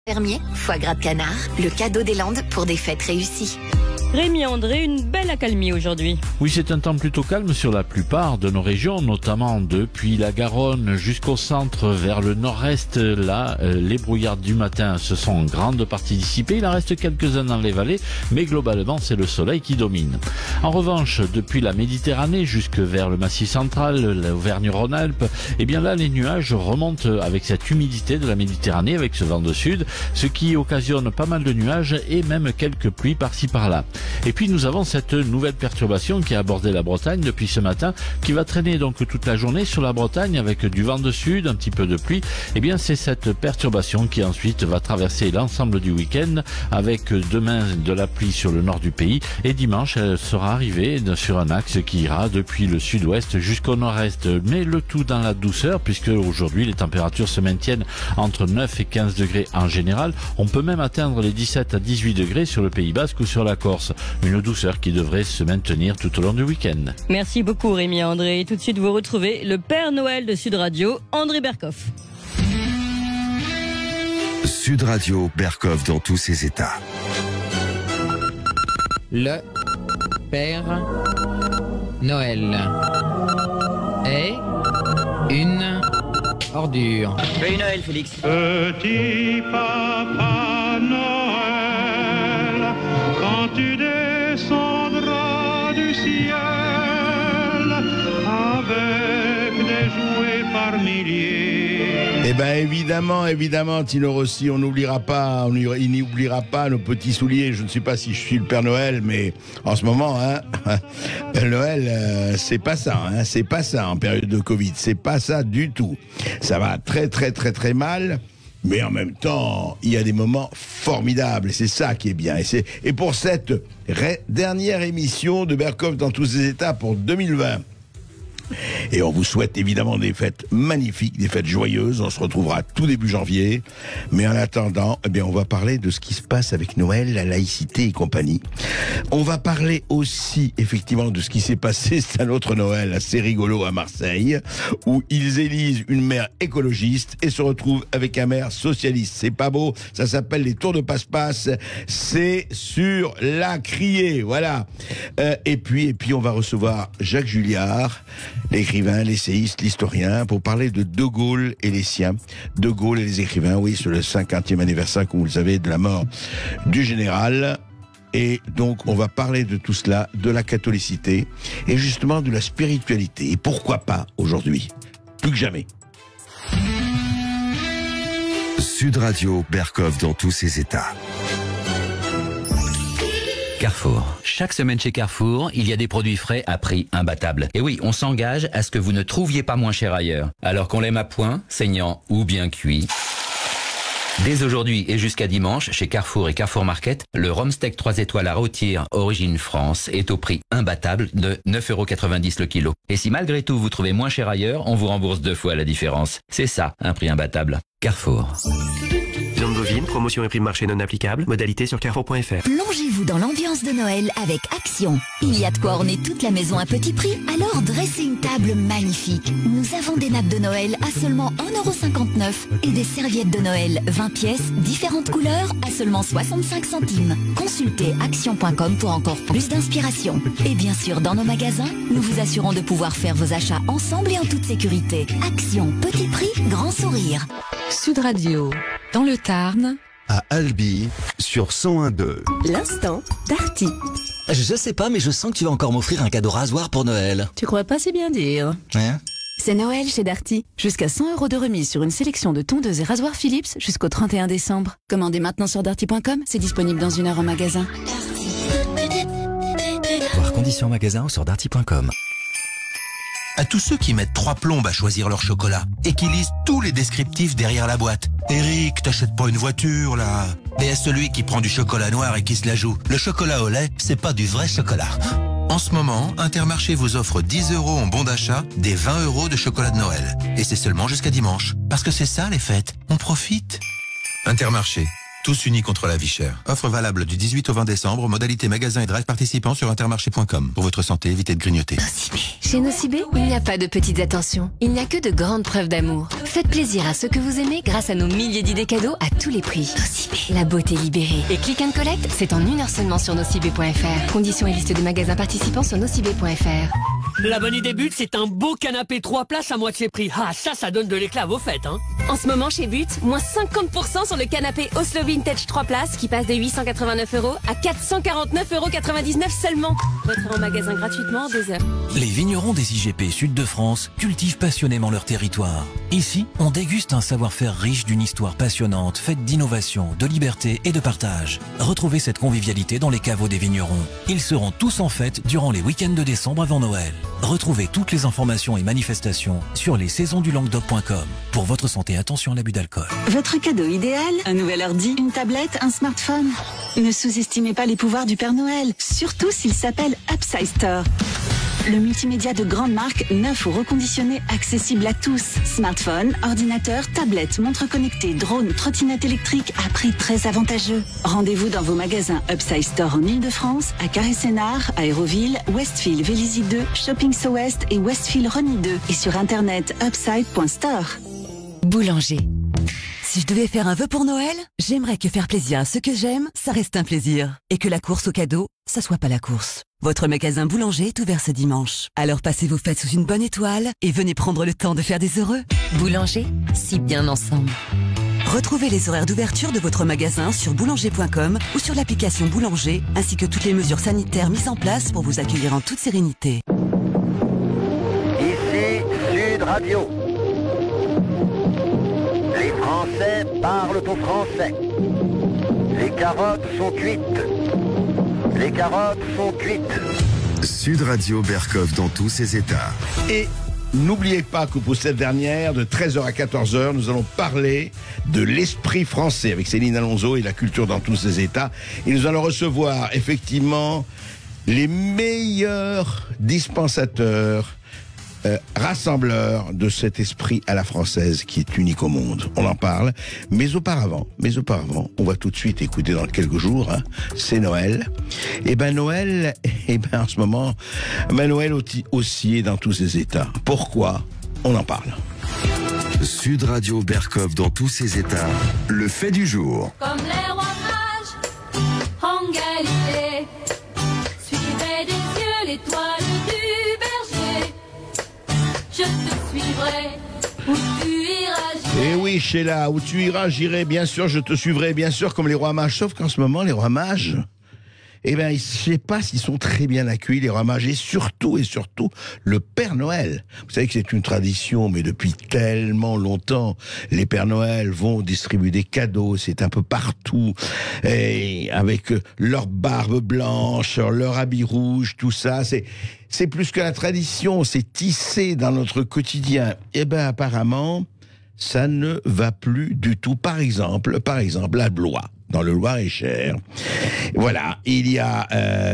Fermier, foie gras de canard, le cadeau des Landes pour des fêtes réussies. Rémi André, une belle accalmie aujourd'hui. Oui, c'est un temps plutôt calme sur la plupart de nos régions, notamment depuis la Garonne jusqu'au centre vers le nord-est. Là, les brouillards du matin se sont en grande partie dissipés. Il en reste quelques-uns dans les vallées, mais globalement, c'est le soleil qui domine. En revanche, depuis la Méditerranée jusque vers le Massif central, l'Auvergne-Rhône-Alpes, eh bien là, les nuages remontent avec cette humidité de la Méditerranée, avec ce vent de sud, ce qui occasionne pas mal de nuages et même quelques pluies par-ci par-là. Et puis nous avons cette nouvelle perturbation qui a abordé la Bretagne depuis ce matin, qui va traîner donc toute la journée sur la Bretagne avec du vent de sud, un petit peu de pluie. Eh bien c'est cette perturbation qui ensuite va traverser l'ensemble du week-end avec demain de la pluie sur le nord du pays et dimanche elle sera arrivée sur un axe qui ira depuis le sud-ouest jusqu'au nord-est. Mais le tout dans la douceur puisque aujourd'hui les températures se maintiennent entre 9 et 15 degrés en général. On peut même atteindre les 17 à 18 degrés sur le Pays Basque ou sur la Corse. Une douceur qui devrait se maintenir tout au long du week-end. Merci beaucoup Rémi André. Et tout de suite vous retrouvez le Père Noël de Sud Radio, André Berkoff. Sud Radio, Berkoff dans tous ses états. Le Père Noël est une ordure. Joyeux Noël, Félix. Petit papa Noël, quand tu descendras du ciel avec des jouets par milliers. Eh ben évidemment, Tino Rossi, il n'oubliera pas nos petits souliers. Je ne sais pas si je suis le Père Noël, mais en ce moment, Père Noël, c'est pas ça en période de Covid, c'est pas ça du tout. Ça va très très très très mal. Mais en même temps, il y a des moments formidables, et c'est ça qui est bien. Et pour cette dernière émission de Berkoff dans tous ses états pour 2020, et on vous souhaite évidemment des fêtes magnifiques, des fêtes joyeuses. On se retrouvera tout début janvier. Mais en attendant, eh bien, on va parler de ce qui se passe avec Noël, la laïcité et compagnie. On va parler aussi, effectivement, de ce qui s'est passé. C'est un autre Noël assez rigolo à Marseille, où ils élisent une maire écologiste et se retrouvent avec un maire socialiste. C'est pas beau. Ça s'appelle les tours de passe-passe. C'est sur la criée. Voilà. Et puis, on va recevoir Jacques Julliard, l'écrivain, l'essayiste, l'historien, pour parler de De Gaulle et les siens. De Gaulle et les écrivains, oui, sur le 50e anniversaire, comme vous le savez, de la mort du général. Et donc, on va parler de tout cela, de la catholicité, et justement de la spiritualité. Et pourquoi pas aujourd'hui? Plus que jamais. Sud Radio, Berkoff dans tous ses états. Carrefour. Chaque semaine chez Carrefour, il y a des produits frais à prix imbattable. Et oui, on s'engage à ce que vous ne trouviez pas moins cher ailleurs. Alors qu'on l'aime à point, saignant ou bien cuit. Dès aujourd'hui et jusqu'à dimanche, chez Carrefour et Carrefour Market, le Rhum Steak 3 étoiles à rôtir origine France est au prix imbattable de 9,90 € le kilo. Et si malgré tout vous trouvez moins cher ailleurs, on vous rembourse 2 fois la différence. C'est ça, un prix imbattable. Carrefour. Viande bovine, promotion et prix de marché non applicable. Modalité sur carrefour.fr. Plongez-vous dans l'ambiance de Noël avec Action. Il y a de quoi orner toute la maison à petit prix. Alors dressez une table magnifique. Nous avons des nappes de Noël à seulement 1,59 € et des serviettes de Noël 20 pièces, différentes couleurs à seulement 65 centimes. Consultez action.com pour encore plus d'inspiration. Et bien sûr, dans nos magasins, nous vous assurons de pouvoir faire vos achats ensemble et en toute sécurité. Action, petit prix, grand sourire. Sud Radio, dans le Tarn, À Albi, sur 101.2. L'instant d'Arty. Je sais pas, mais je sens que tu vas encore m'offrir un cadeau rasoir pour Noël. Tu crois pas, c'est bien dire. Hein? C'est Noël chez Darty. Jusqu'à 100 € de remise sur une sélection de tondeuses et rasoirs Philips jusqu'au 31 décembre. Commandez maintenant sur darty.com, c'est disponible dans 1 heure en magasin. Voir conditions en magasin ou sur darty.com. À tous ceux qui mettent 3 plombes à choisir leur chocolat et qui lisent tous les descriptifs derrière la boîte. Eric, t'achètes pas une voiture, là. Mais à celui qui prend du chocolat noir et qui se la joue, le chocolat au lait, c'est pas du vrai chocolat. En ce moment, Intermarché vous offre 10 € en bon d'achat, des 20 € de chocolat de Noël. Et c'est seulement jusqu'à dimanche. Parce que c'est ça, les fêtes. On profite. Intermarché. Tous unis contre la vie chère. Offre valable du 18 au 20 décembre. Modalité magasin et drive participants sur intermarché.com. Pour votre santé, évitez de grignoter. Chez Nocibé, il n'y a pas de petites attentions. Il n'y a que de grandes preuves d'amour. Faites plaisir à ceux que vous aimez grâce à nos milliers d'idées cadeaux à tous les prix. Nocibé. La beauté libérée. Et click and collect, c'est en 1 heure seulement sur nocibé.fr. Conditions et liste des magasins participants sur nocibé.fr. La bonne idée But, c'est un beau canapé 3 places à moitié prix. Ah, ça donne de l'éclat à vos fêtes, hein. En ce moment, chez But, moins 50% sur le canapé Oslo Vintage 3 places qui passe de 889 € à 449,99 € seulement. Votre en magasin gratuitement en 2 heures. Les vignerons des IGP Sud de France cultivent passionnément leur territoire. Ici, on déguste un savoir-faire riche d'une histoire passionnante, faite d'innovation, de liberté et de partage. Retrouvez cette convivialité dans les caveaux des vignerons. Ils seront tous en fête durant les week-ends de décembre avant Noël. Retrouvez toutes les informations et manifestations sur lessaisonsdulanguedoc.com. Pour votre santé, attention à l'abus d'alcool. Votre cadeau idéal, un nouvel ordi, une tablette, un smartphone. Ne sous-estimez pas les pouvoirs du Père Noël, surtout s'il s'appelle Upside Store. Le multimédia de grande marque, neuf ou reconditionné, accessible à tous. Smartphone, ordinateur, tablette, montre connectée, drone, trottinette électrique à prix très avantageux. Rendez-vous dans vos magasins Upside Store en Ile-de-France, à Carré-Sénard, Aéroville, Westfield, Vélizy 2, Shopping So West et Westfield Rony 2. Et sur internet upside.store. Boulanger. Si je devais faire un vœu pour Noël, j'aimerais que faire plaisir à ceux que j'aime, ça reste un plaisir. Et que la course au cadeau, ça soit pas la course. Votre magasin Boulanger est ouvert ce dimanche. Alors passez vos fêtes sous une bonne étoile et venez prendre le temps de faire des heureux. Boulanger, si bien ensemble. Retrouvez les horaires d'ouverture de votre magasin sur boulanger.com ou sur l'application Boulanger, ainsi que toutes les mesures sanitaires mises en place pour vous accueillir en toute sérénité. Ici Sud Radio. Les Français parlent au français. Les carottes sont cuites. Les carottes sont cuites. Sud Radio Berkov dans tous ses états. Et n'oubliez pas que pour cette dernière, de 13h à 14h, nous allons parler de l'esprit français avec Céline Alonso et la culture dans tous ses états. Et nous allons recevoir effectivement les meilleurs dispensateurs, rassembleur de cet esprit à la française qui est unique au monde. On en parle. Mais auparavant, on va tout de suite écouter dans quelques jours, c'est Noël. Et Noël, en ce moment, Noël aussi est dans tous ses états. Pourquoi? On en parle. Sud Radio Berkov dans tous ses états. Le fait du jour. Comme les rois mages en Galilée, suivez des yeux l'étoile du berger. Je te suivrai, où tu iras. Eh oui, Sheila, où tu iras, j'irai, bien sûr, je te suivrai, bien sûr, comme les rois mages. Sauf qu'en ce moment, les rois mages, je ne sais pas s'ils sont très bien accueillis, les rois mages, et surtout, le Père Noël. Vous savez que c'est une tradition, mais depuis tellement longtemps, les Pères Noël vont distribuer des cadeaux, c'est un peu partout, et avec leur barbe blanche, leur habit rouge, tout ça, c'est plus que la tradition, c'est tissé dans notre quotidien. Apparemment, ça ne va plus du tout. Par exemple, à Blois, dans le Loir-et-Cher. Voilà, il y a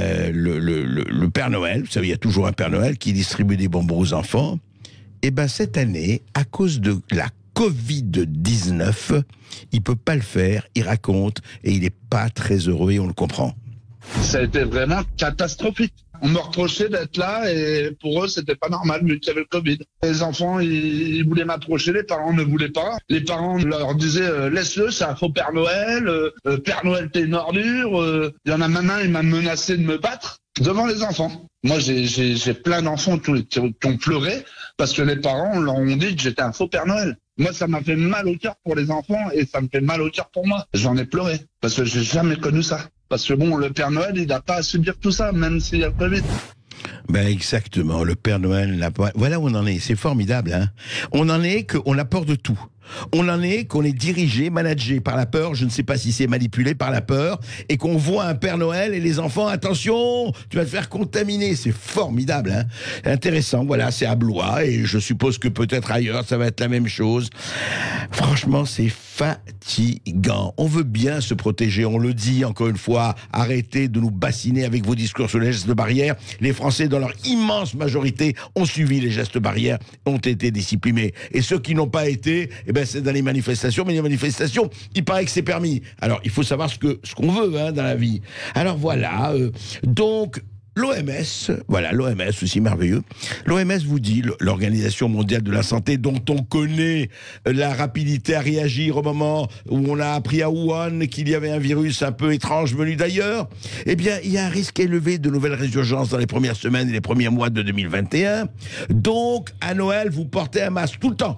le Père Noël, vous savez, il y a toujours un Père Noël qui distribue des bonbons aux enfants. Cette année, à cause de la Covid-19, il peut pas le faire, il raconte, et il est pas très heureux, et on le comprend. Ça a été vraiment catastrophique. On me reprochait d'être là et pour eux, c'était pas normal vu qu'il y avait le Covid. Les enfants, ils voulaient m'approcher, les parents ne voulaient pas. Les parents leur disaient laisse-le, c'est un faux Père Noël, Père Noël t'es une ordure. Il y en a même un, il m'a menacé de me battre devant les enfants. Moi, j'ai plein d'enfants qui ont pleuré parce que les parents leur ont dit que j'étais un faux Père Noël. Moi, ça m'a fait mal au cœur pour les enfants et ça me fait mal au cœur pour moi. J'en ai pleuré parce que j'ai jamais connu ça. Parce que le Père Noël, il n'a pas à subir tout ça, même s'il y a le Covid. Exactement, le Père Noël n'a pas... Voilà où on en est, c'est formidable. Hein. On en est qu'on a peur de tout. On en est qu'on est dirigé, managé par la peur, je ne sais pas si c'est manipulé par la peur, et qu'on voit un Père Noël et les enfants, attention, tu vas te faire contaminer, c'est formidable, hein. Intéressant, voilà, c'est à Blois, et je suppose que peut-être ailleurs, ça va être la même chose. Franchement, c'est fatigant. On veut bien se protéger, on le dit encore une fois, arrêtez de nous bassiner avec vos discours sur les gestes barrières. Les Français, dans leur immense majorité, ont suivi les gestes barrières, ont été disciplinés. Et ceux qui n'ont pas été, ben c'est dans les manifestations, mais les manifestations, il paraît que c'est permis. Alors, il faut savoir ce qu'on veut hein, dans la vie. Alors voilà, donc... L'OMS, voilà, l'OMS aussi merveilleux. L'OMS vous dit, l'Organisation mondiale de la santé, dont on connaît la rapidité à réagir au moment où on a appris à Wuhan qu'il y avait un virus un peu étrange venu d'ailleurs, eh bien, il y a un risque élevé de nouvelles résurgences dans les premières semaines et les premiers mois de 2021. Donc, à Noël, vous portez un masque tout le temps.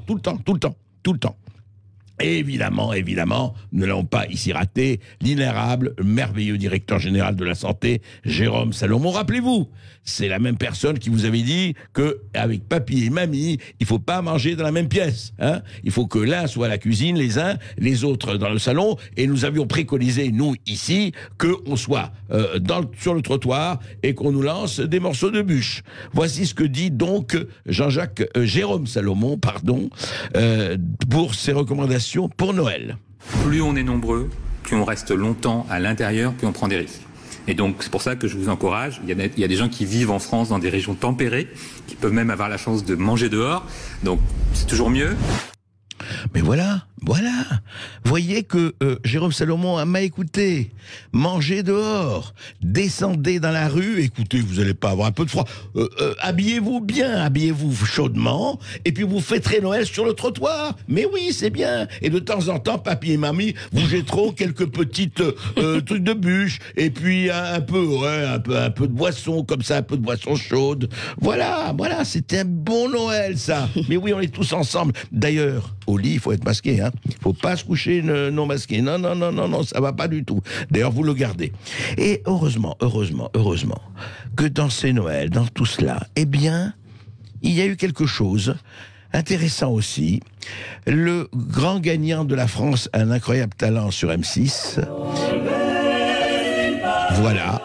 Et évidemment, nous n'allons pas ici rater l'inérable, merveilleux directeur général de la santé, Jérôme Salomon. Rappelez-vous, c'est la même personne qui vous avait dit que avec papy et mamie, il faut pas manger dans la même pièce. Hein, il faut que l'un soit à la cuisine, les uns, les autres dans le salon. Et nous avions préconisé, nous, ici, qu'on soit sur le trottoir et qu'on nous lance des morceaux de bûche. Voici ce que dit donc Jérôme Salomon, pour ses recommandations pour Noël. Plus on est nombreux, plus on reste longtemps à l'intérieur, plus on prend des risques. Et donc c'est pour ça que je vous encourage, il y a des gens qui vivent en France dans des régions tempérées, qui peuvent même avoir la chance de manger dehors, donc c'est toujours mieux. Mais voilà. Voyez que Jérôme Salomon m'a écouté. Mangez dehors, descendez dans la rue, écoutez, vous n'allez pas avoir un peu de froid. Habillez-vous bien, habillez-vous chaudement, et puis vous fêterez Noël sur le trottoir. Mais oui, c'est bien. Et de temps en temps, papy et mamie vous jetteront quelques petites trucs de bûche, et puis un peu de boisson, comme ça, un peu de boisson chaude. Voilà, c'était un bon Noël, ça. Mais oui, on est tous ensemble. D'ailleurs, au lit, il faut être masqué, hein. Il faut pas se coucher non masqué. Non, ça va pas du tout. D'ailleurs, vous le gardez. Et heureusement, que dans ces Noëls, dans tout cela, eh bien, il y a eu quelque chose intéressant aussi. Le grand gagnant de la France, un incroyable talent sur M6. Voilà.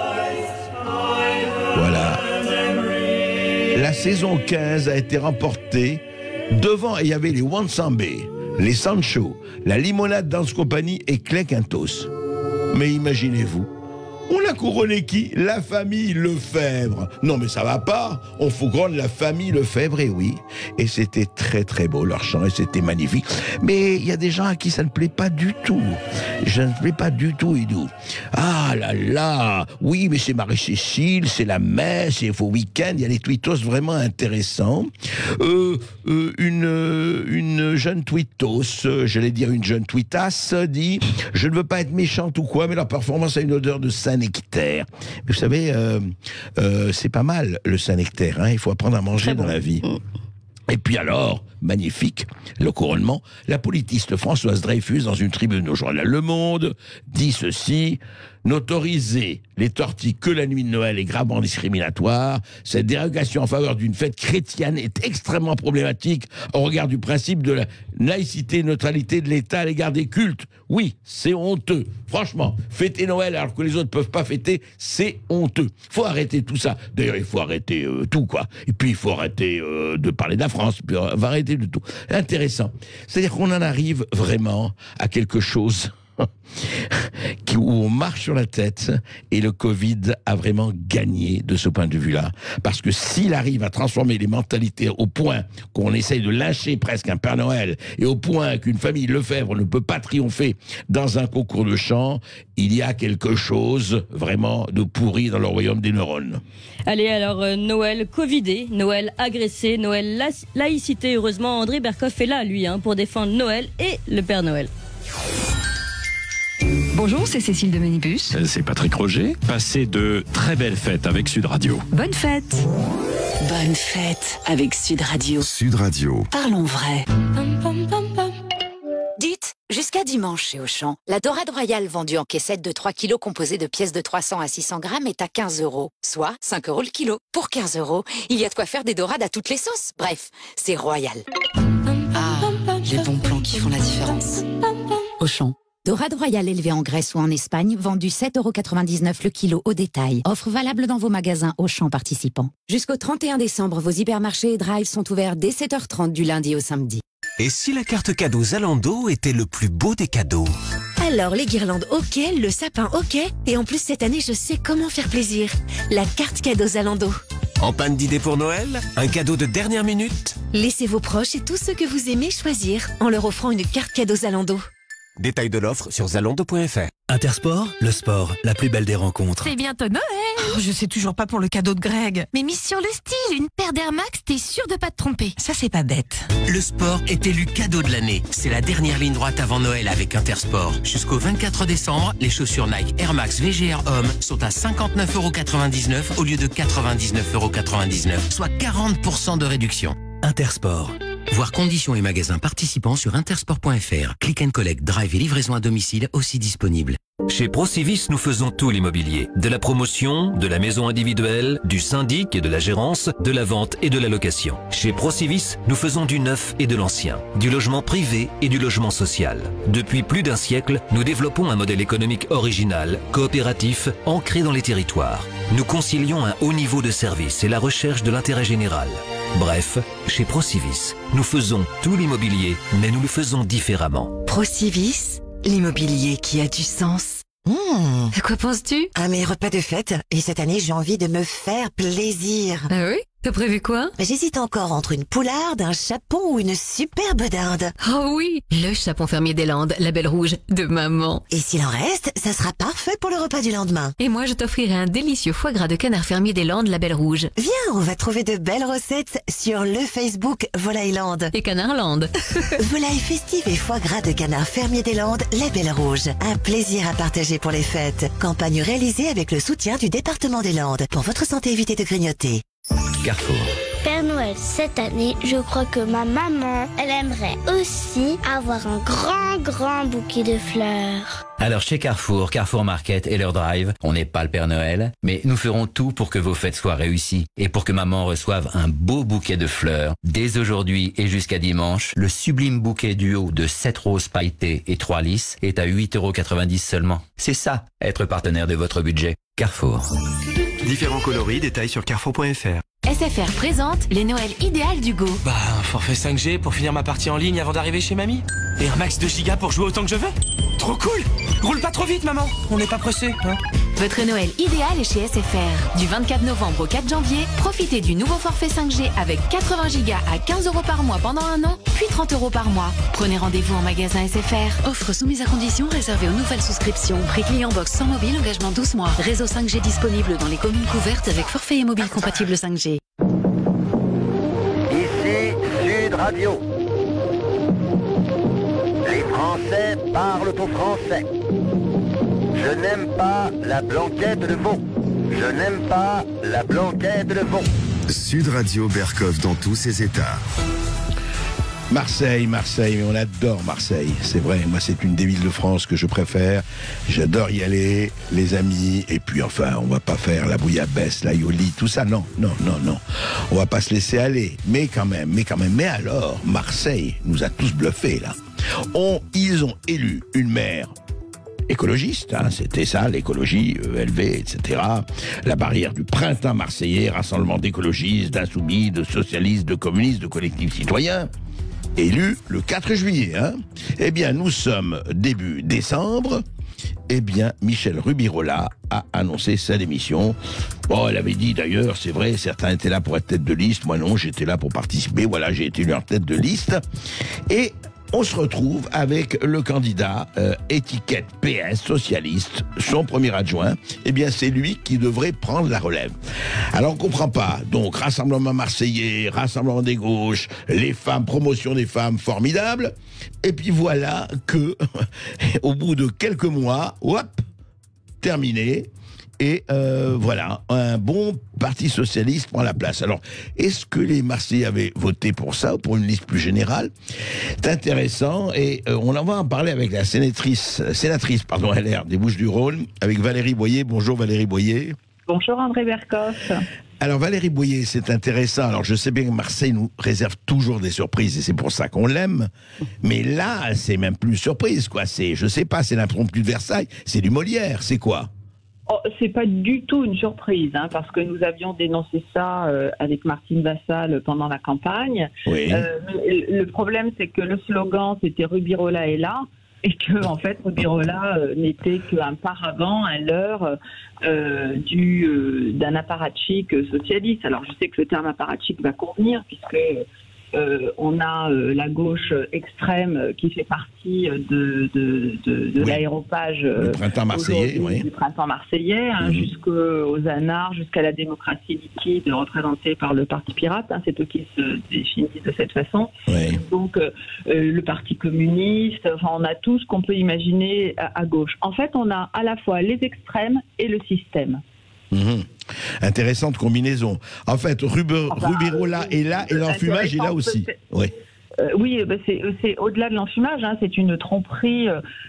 La saison 15 a été remportée. Devant, il y avait les Wansambé, les Sancho, la Limonade Dance Company et Clay Quintos. Mais imaginez-vous, on a couronné qui? La famille Lefebvre. Non mais ça va pas, on couronne la famille Lefebvre, et oui. Et c'était très très beau leur chant, et c'était magnifique. Mais il y a des gens à qui ça ne plaît pas du tout. Idou. Ah là là, oui mais c'est Marie-Cécile, c'est la messe, c'est vos week-ends, il y a des tweetos vraiment intéressants. Une jeune tweetos, j'allais dire une jeune tweetasse, dit « Je ne veux pas être méchante ou quoi, mais leur performance a une odeur de Saint-Nectaire. » Vous savez, c'est pas mal le Saint-Nectaire, hein, il faut apprendre à manger dans la vie. Et puis alors, magnifique, le couronnement, la politiste Françoise Dreyfus, dans une tribune au journal Le Monde, dit ceci: n'autoriser les tortilles que la nuit de Noël est gravement discriminatoire. Cette dérogation en faveur d'une fête chrétienne est extrêmement problématique au regard du principe de la laïcité et neutralité de l'État à l'égard des cultes. Oui, c'est honteux. Franchement, fêter Noël alors que les autres ne peuvent pas fêter, c'est honteux. Il faut arrêter tout ça. D'ailleurs, il faut arrêter tout, quoi. Et puis, il faut arrêter de parler de la France. Puis, on va arrêter de tout. Intéressant. C'est-à-dire qu'on en arrive vraiment à quelque chose où on marche sur la tête, et le Covid a vraiment gagné de ce point de vue-là. Parce que s'il arrive à transformer les mentalités au point qu'on essaye de lyncher presque un Père Noël, et au point qu'une famille Lefebvre ne peut pas triompher dans un concours de chant, il y a quelque chose vraiment de pourri dans le royaume des neurones. Allez, alors Noël covidé, Noël agressé, Noël laïcité. Heureusement, André Berkoff est là, lui, pour défendre Noël et le Père Noël. Bonjour, c'est Cécile de Minibus. C'est Patrick Roger. Passez de très belles fêtes avec Sud Radio. Bonne fête. Bonne fête avec Sud Radio. Sud Radio. Parlons vrai. Dites, jusqu'à dimanche chez Auchan, la dorade royale vendue en caissette de 3 kilos composée de pièces de 300 à 600 grammes est à 15 €, soit 5 € le kilo. Pour 15 €, il y a de quoi faire des dorades à toutes les sauces. Bref, c'est royal. Ah, les bons plans qui font la différence. Auchan. Dorade royale élevée en Grèce ou en Espagne, vendue 7,99 € le kilo au détail. Offre valable dans vos magasins Auchan participants. Jusqu'au 31 décembre, vos hypermarchés et drive sont ouverts dès 7h30 du lundi au samedi. Et si la carte cadeau Zalando était le plus beau des cadeaux? Alors les guirlandes ok, le sapin ok, et en plus cette année je sais comment faire plaisir. La carte cadeau Zalando. En panne d'idées pour Noël? Un cadeau de dernière minute? Laissez vos proches et tous ceux que vous aimez choisir en leur offrant une carte cadeau Zalando. Détail de l'offre sur zalando.fr. Intersport, le sport, la plus belle des rencontres. C'est bientôt Noël. Je sais toujours pas pour le cadeau de Greg. Mais mise sur le style, une paire d'Air Max, t'es sûr de pas te tromper. Ça, c'est pas bête. Le sport est élu cadeau de l'année. C'est la dernière ligne droite avant Noël avec Intersport. Jusqu'au 24 décembre, les chaussures Nike Air Max VGR Homme sont à 59,99 € au lieu de 99,99 €, soit 40% de réduction. Intersport. Voir conditions et magasins participants sur intersport.fr. Click and collect, drive et livraison à domicile aussi disponible. Chez Procivis, nous faisons tout l'immobilier. De la promotion, de la maison individuelle, du syndic et de la gérance, de la vente et de la location. Chez Procivis, nous faisons du neuf et de l'ancien, du logement privé et du logement social. Depuis plus d'un siècle, nous développons un modèle économique original, coopératif, ancré dans les territoires. Nous concilions un haut niveau de service et la recherche de l'intérêt général. Bref, chez Procivis, nous faisons tout l'immobilier, mais nous le faisons différemment. Procivis, l'immobilier qui a du sens. À quoi penses-tu? À mes repas de fête. Et cette année, j'ai envie de me faire plaisir. Ah oui? T'as prévu quoi? J'hésite encore entre une poularde, un chapon ou une superbe dinde. Oh oui, le chapon fermier des Landes, la Belle Rouge de maman. Et s'il en reste, ça sera parfait pour le repas du lendemain. Et moi, je t'offrirai un délicieux foie gras de canard fermier des Landes, la Belle Rouge. Viens, on va trouver de belles recettes sur le Facebook Volailland. Et Canardland. Volaille festive et foie gras de canard fermier des Landes, la Belle Rouge. Un plaisir à partager pour les fêtes. Campagne réalisée avec le soutien du département des Landes. Pour votre santé, évitez de grignoter. Carrefour. Père Noël, cette année, je crois que ma maman, elle aimerait aussi avoir un grand bouquet de fleurs. Alors chez Carrefour, Carrefour Market et leur drive, on n'est pas le Père Noël, mais nous ferons tout pour que vos fêtes soient réussies et pour que maman reçoive un beau bouquet de fleurs. Dès aujourd'hui et jusqu'à dimanche, le sublime bouquet duo de 7 roses pailletées et 3 lisses est à 8,90 € seulement. C'est ça, être partenaire de votre budget. Carrefour. Différents coloris, détails sur carrefour.fr. SFR présente les Noëls idéales d'Hugo. Bah, un forfait 5G pour finir ma partie en ligne avant d'arriver chez mamie. Et un max de gigas pour jouer autant que je veux. Trop cool! Roule pas trop vite, maman. On n'est pas pressé, hein. Votre Noël idéal est chez SFR. Du 24 novembre au 4 janvier, profitez du nouveau forfait 5G avec 80 gigas à 15 € par mois pendant un an, puis 30 € par mois. Prenez rendez-vous en magasin SFR. Offre soumise à condition réservée aux nouvelles souscriptions. Prix client box sans mobile, engagement 12 mois. Réseau 5G disponible dans les communes couvertes avec forfait et mobile compatible 5G. Ici Sud Radio. Les Français parlent au français. Je n'aime pas la blanquette de veau. Je n'aime pas la blanquette de veau. Sud Radio Berkov dans tous ses états. Marseille, on adore Marseille, c'est vrai, moi c'est une des villes de France que je préfère, j'adore y aller, les amis, et puis enfin, on va pas faire la bouillabaisse, la yoli, tout ça, non, on va pas se laisser aller, mais quand même, mais alors, Marseille nous a tous bluffés là, ils ont élu une maire écologiste, hein, c'était ça, l'écologie, ELV, etc. La barrière du printemps marseillais, rassemblement d'écologistes, d'insoumis, de socialistes, de communistes, de collectifs citoyens, élu le 4 juillet. Hein. Eh bien, nous sommes début décembre. Eh bien, Michel Rubirola a annoncé sa démission. Bon, elle avait dit d'ailleurs, c'est vrai, certains étaient là pour être tête de liste. Moi non, j'étais là pour participer. Voilà, j'ai été élu en tête de liste. Et on se retrouve avec le candidat étiquette PS socialiste, son premier adjoint. Eh bien, c'est lui qui devrait prendre la relève. Alors, on comprend pas. Donc, rassemblement marseillais, rassemblement des gauches, les femmes, promotion des femmes, formidable. Et puis voilà que, au bout de quelques mois, hop, terminé. Et voilà, un bon parti socialiste prend la place. Alors, est-ce que les Marseillais avaient voté pour ça ou pour une liste plus générale? C'est intéressant et on en va en parler avec la sénatrice LR des Bouches-du-Rhône, avec Valérie Boyer. Bonjour Valérie Boyer. Bonjour André Berkoff. Alors Valérie Boyer, c'est intéressant. Alors je sais bien que Marseille nous réserve toujours des surprises et c'est pour ça qu'on l'aime. Mais là, c'est même plus surprise, quoi. C'est, je sais pas, c'est l'impromptu de Versailles, c'est du Molière, c'est quoi? Oh, c'est pas du tout une surprise, hein, parce que nous avions dénoncé ça avec Martine Vassal pendant la campagne. Oui. Le problème, c'est que le slogan, c'était Rubirola est là. et que en fait Rubirola n'était qu'un paravent, un leurre d'un apparatchik socialiste. Alors je sais que le terme apparatchik va convenir puisque on a la gauche extrême qui fait partie de l'aéropage du printemps marseillais, du printemps marseillais, jusqu'aux anards, jusqu'à la démocratie liquide représentée par le Parti pirate. C'est eux qui se définissent de cette façon. Donc le Parti communiste, enfin on a tout ce qu'on peut imaginer à gauche. En fait, on a à la fois les extrêmes et le système. Intéressante combinaison. En fait, Rubirola est là et l'enfumage est là aussi. Oui, c'est au-delà de l'enfumage, c'est une tromperie.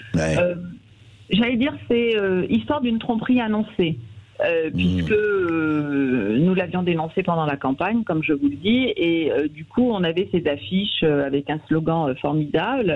J'allais dire, c'est histoire d'une tromperie annoncée. Puisque nous l'avions dénoncé pendant la campagne, comme je vous le dis, et du coup on avait ces affiches avec un slogan formidable,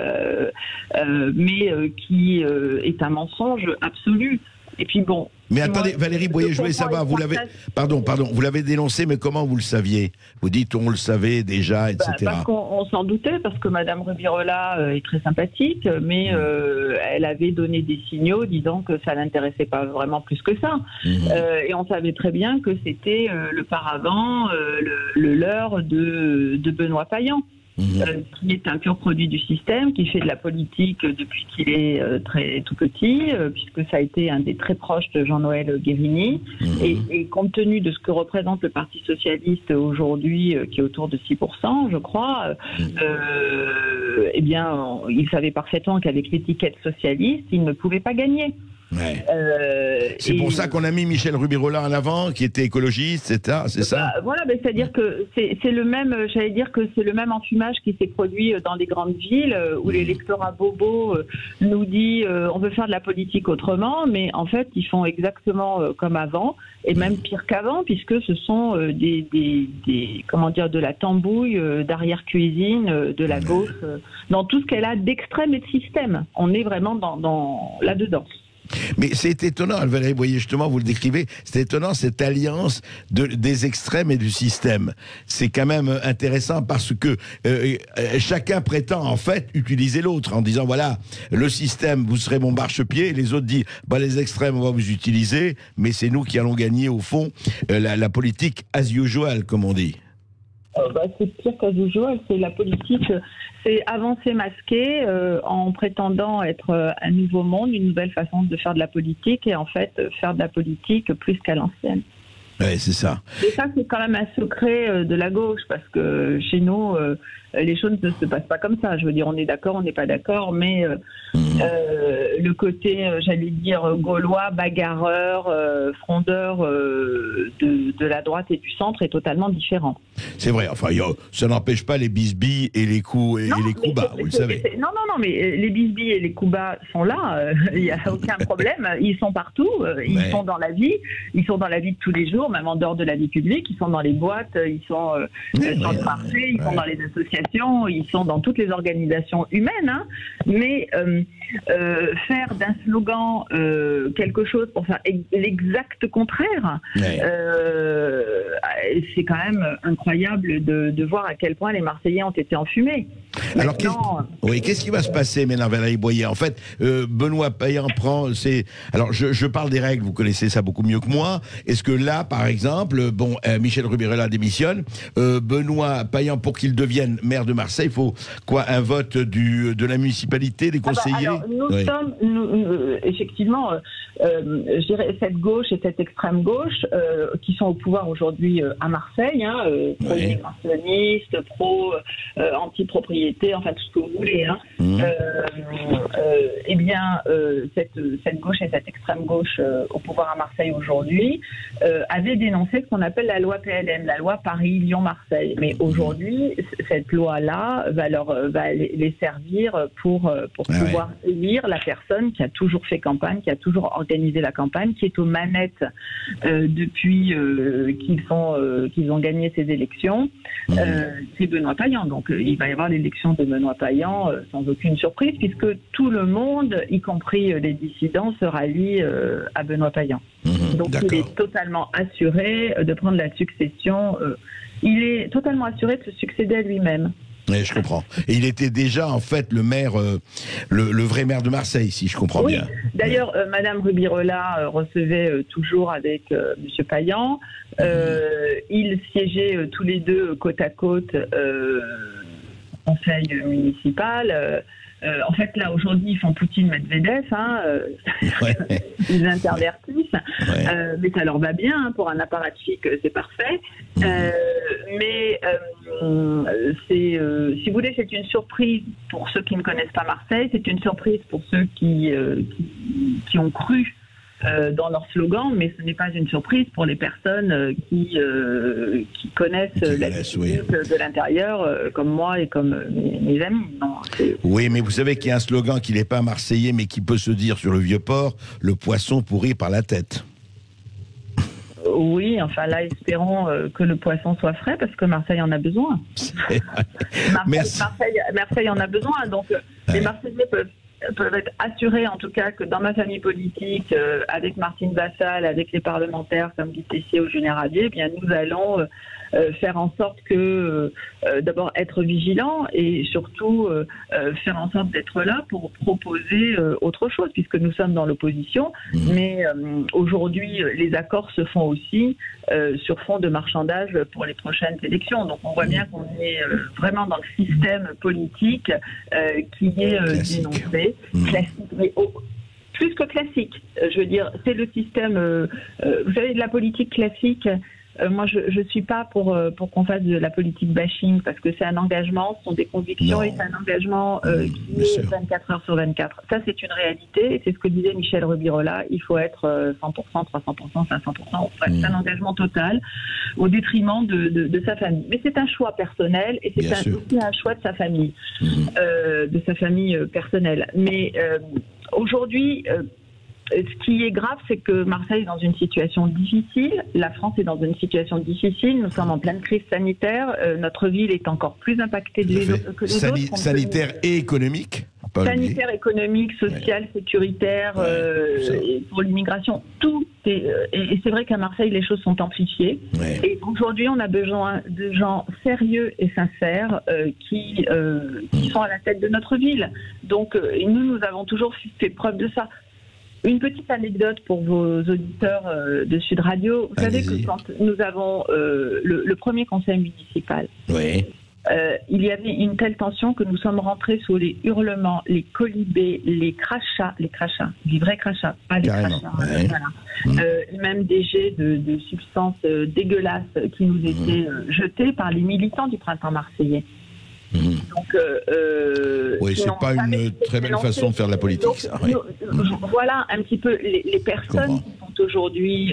mais qui est un mensonge absolu. Et puis bon. Mais attendez, Valérie Boyer, je voulais savoir, vous l'avez dénoncé, mais comment vous le saviez? Vous dites on le savait déjà, etc. Parce qu'on s'en doutait, parce que Madame Rubirola est très sympathique, mais elle avait donné des signaux disant que ça l'intéressait pas vraiment plus que ça. Et on savait très bien que c'était le paravent, le leurre de Benoît Payan. Qui est un pur produit du système, qui fait de la politique depuis qu'il est tout petit, puisque ça a été un des très proches de Jean-Noël Guérini. Et compte tenu de ce que représente le Parti socialiste aujourd'hui, qui est autour de 6%, je crois, eh bien, il savait parfaitement qu'avec l'étiquette socialiste, il ne pouvait pas gagner. C'est pour ça qu'on a mis Michel Rubirola en avant, qui était écologiste, etc. C'est ça. Voilà, c'est-à-dire que c'est le même. J'allais dire que c'est le même enfumage qui s'est produit dans les grandes villes où l'électorat bobo nous dit on veut faire de la politique autrement, mais en fait ils font exactement comme avant et même pire qu'avant, puisque ce sont comment dire, de la tambouille, d'arrière-cuisine, de la gauche, dans tout ce qu'elle a d'extrême et de système. On est vraiment dans là-dedans. Mais c'est étonnant, Valérie Boyer, justement, vous le décrivez, c'est étonnant cette alliance des extrêmes et du système. C'est quand même intéressant parce que chacun prétend en fait utiliser l'autre en disant voilà, le système, vous serez mon marchepied, et les autres disent les extrêmes, on va vous utiliser, mais c'est nous qui allons gagner au fond la politique as usual, comme on dit. C'est pire qu'as usual, c'est la politique, c'est avancer masqué en prétendant être un nouveau monde, une nouvelle façon de faire de la politique et en fait faire de la politique plus qu'à l'ancienne. Oui, c'est ça. Et ça, c'est quand même un secret de la gauche, parce que chez nous, les choses ne se passent pas comme ça. Je veux dire, on est d'accord, on n'est pas d'accord, mais le côté, j'allais dire, gaulois, bagarreur, frondeur de la droite et du centre est totalement différent. C'est vrai, enfin, ça n'empêche pas les bisbilles et les coups bas, vous le savez. Non, mais les bisbilles et les coups bas sont là, il n'y a aucun problème, ils sont partout, ils sont dans la vie, de tous les jours, même en dehors de la vie publique, ils sont dans les boîtes, ils sont sur le marché, ils sont dans les associations, ils sont dans toutes les organisations humaines, mais faire d'un slogan quelque chose pour faire l'exact contraire, c'est quand même incroyable de voir à quel point les Marseillais ont été enfumés. Alors, qu'est-ce qui va se passer maintenant, Valérie Boyer? En fait, Benoît Payan prend... Alors, je parle des règles, vous connaissez ça beaucoup mieux que moi. Est-ce que là, par exemple, Michel Rubirola démissionne, Benoît Payan, pour qu'il devienne maire de Marseille, il faut quoi? Un vote de la municipalité, des conseillers? Alors, nous sommes, effectivement, je dirais, cette gauche et cette extrême gauche qui sont au pouvoir aujourd'hui à Marseille, pro-immigrationniste, anti-propriété, enfin tout ce que vous voulez. Eh bien, cette gauche et cette extrême gauche au pouvoir à Marseille aujourd'hui avaient dénoncé ce qu'on appelle la loi PLM, la loi Paris-Lyon-Marseille. Mais aujourd'hui, cette loi-là va les servir pour pouvoir élire la personne qui a toujours fait campagne, qui a toujours organisé la campagne, qui est aux manettes depuis qu'ils ont gagné ces élections. C'est Benoît Payan. Donc il va y avoir l'élection de Benoît Payan sans aucune surprise, puisque tout le monde, y compris les dissidents, se rallie à Benoît Payan. Donc il est totalement assuré de prendre la succession. Il est totalement assuré de se succéder à lui-même. Oui, je comprends. Et il était déjà, en fait, le maire, le vrai maire de Marseille, si je comprends bien. D'ailleurs, Madame Rubirola recevait toujours avec Monsieur Payan. Ils siégeaient tous les deux côte à côte au conseil municipal. En fait, là, aujourd'hui, ils font Poutine-Medvedev, ils intervertissent, mais ça leur va bien, hein, pour un apparatchik, c'est parfait. Mais si vous voulez, c'est une surprise pour ceux qui ne connaissent pas Marseille, c'est une surprise pour ceux qui ont cru dans leur slogan, mais ce n'est pas une surprise pour les personnes qui connaissent la politique de l'intérieur, comme moi et comme mes amis. Non, oui, mais vous savez qu'il y a un slogan qui n'est pas marseillais, mais qui peut se dire sur le Vieux-Port, le poisson pourri par la tête. Oui, enfin là, espérons que le poisson soit frais, parce que Marseille en a besoin. Marseille en a besoin, donc les Marseillais peuvent être assurés, en tout cas, que dans ma famille politique, avec Martine Vassal, avec les parlementaires comme Guy Tessier ou Julien Ravier, eh bien, nous allons faire en sorte que, d'abord, être vigilants et surtout faire en sorte d'être là pour proposer autre chose, puisque nous sommes dans l'opposition. Mais aujourd'hui, les accords se font aussi sur fond de marchandage pour les prochaines élections. Donc, on voit bien qu'on est vraiment dans le système politique qui est dénoncé. Classique, mais plus que classique. Je veux dire, c'est le système. Vous savez, de la politique classique. Moi, je suis pas pour qu'on fasse de la politique bashing, parce que c'est un engagement, ce sont des convictions, et c'est un engagement qui est 24 heures sur 24. Ça, c'est une réalité, et c'est ce que disait Michel Rubirola. Il faut être 100%, 300%, 500%. C'est un engagement total au détriment de sa famille. Mais c'est un choix personnel, et c'est aussi un choix de sa famille, personnelle. Mais aujourd'hui. Ce qui est grave, c'est que Marseille est dans une situation difficile, la France est dans une situation difficile, nous sommes en pleine crise sanitaire, notre ville est encore plus impactée que les autres. Sanitaire et économique. Sanitaire, économique, social, sécuritaire, et pour l'immigration, tout est... Et c'est vrai qu'à Marseille, les choses sont amplifiées. Et aujourd'hui, on a besoin de gens sérieux et sincères qui sont à la tête de notre ville. Donc, nous avons toujours fait preuve de ça. Une petite anecdote pour vos auditeurs de Sud Radio. Vous savez que quand nous avons le premier conseil municipal, il y avait une telle tension que nous sommes rentrés sous les hurlements, les colibés, les crachats, les vrais crachats, pas les crachats. Même des jets de substances dégueulasses qui nous étaient jetés par les militants du printemps marseillais. Donc, c'est pas une très belle façon de faire de la politique. Donc, ça, voilà un petit peu les personnes qui sont aujourd'hui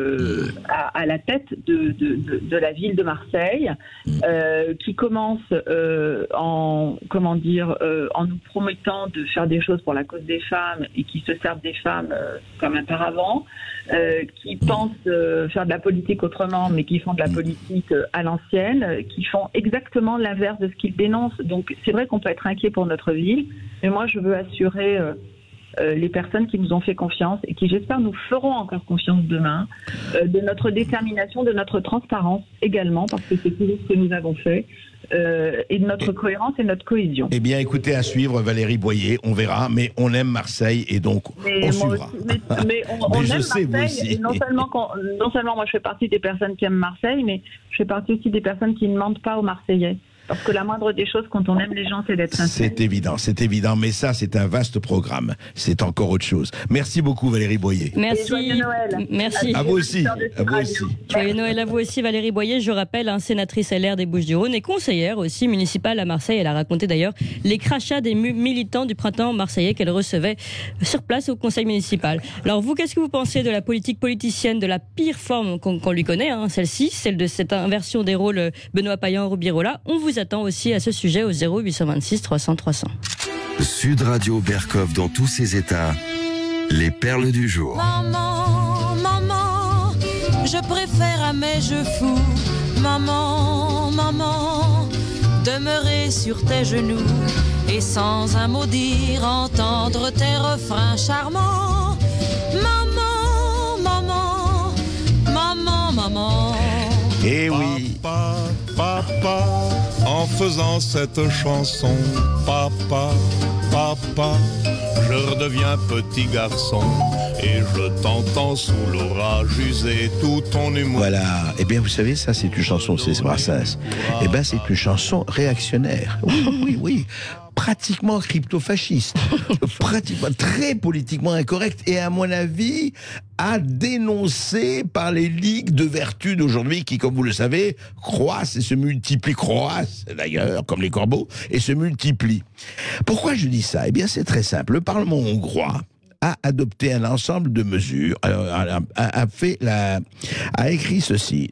à la tête de la ville de Marseille, qui commencent en nous promettant de faire des choses pour la cause des femmes et qui se servent des femmes comme un paravent, qui pensent faire de la politique autrement, mais qui font de la politique à l'ancienne, qui font exactement l'inverse de ce qu'ils dénoncent. Donc c'est vrai qu'on peut être inquiet pour notre ville, mais moi je veux assurer les personnes qui nous ont fait confiance et qui, j'espère, nous feront encore confiance demain, de notre détermination, de notre transparence également, parce que c'est toujours ce que nous avons fait, et de notre cohérence et notre cohésion. Eh bien, écoutez, à suivre, Valérie Boyer, on verra, mais on aime Marseille et donc on suivra. Mais on aime Marseille, et non seulement moi je fais partie des personnes qui aiment Marseille, mais je fais partie aussi des personnes qui ne mentent pas aux Marseillais. Parce que la moindre des choses, quand on aime les gens, c'est d'être sincère. C'est évident, mais ça, c'est un vaste programme. C'est encore autre chose. Merci beaucoup, Valérie Boyer. Merci. Joyeux Noël. Merci. À vous aussi. Joyeux Noël à vous aussi, Valérie Boyer. Je rappelle, sénatrice LR des Bouches-du-Rhône et conseillère aussi municipale à Marseille. Elle a raconté d'ailleurs les crachats des militants du printemps marseillais qu'elle recevait sur place au conseil municipal. Alors vous, qu'est-ce que vous pensez de la politique politicienne de la pire forme qu'on lui connaît, celle-ci, celle de cette inversion des rôles Benoît Payan-Rubirola? On vous attend aussi à ce sujet au 0826 300 300. Sud Radio Berkov dans tous ses états. Les perles du jour. Maman, maman, je préfère à mes jeux fous. Maman, maman, demeurer sur tes genoux et sans un mot dire entendre tes refrains charmants. Maman, maman, maman, maman. Eh oui. Papa, papa, en faisant cette chanson. Papa, papa, je redeviens petit garçon et je t'entends sous l'orage user tout ton humour. Voilà. Eh bien, vous savez, ça, c'est une chanson, c'est Brassens. Eh bien, c'est une chanson réactionnaire. Oui. Pratiquement crypto-fasciste, pratiquement très politiquement incorrect et à mon avis à dénoncer par les ligues de vertu d'aujourd'hui qui, comme vous le savez, croissent et se multiplient, croissent d'ailleurs comme les corbeaux et se multiplient. Pourquoi je dis ça? Eh bien c'est très simple, le Parlement hongrois a adopté un ensemble de mesures, a écrit ceci,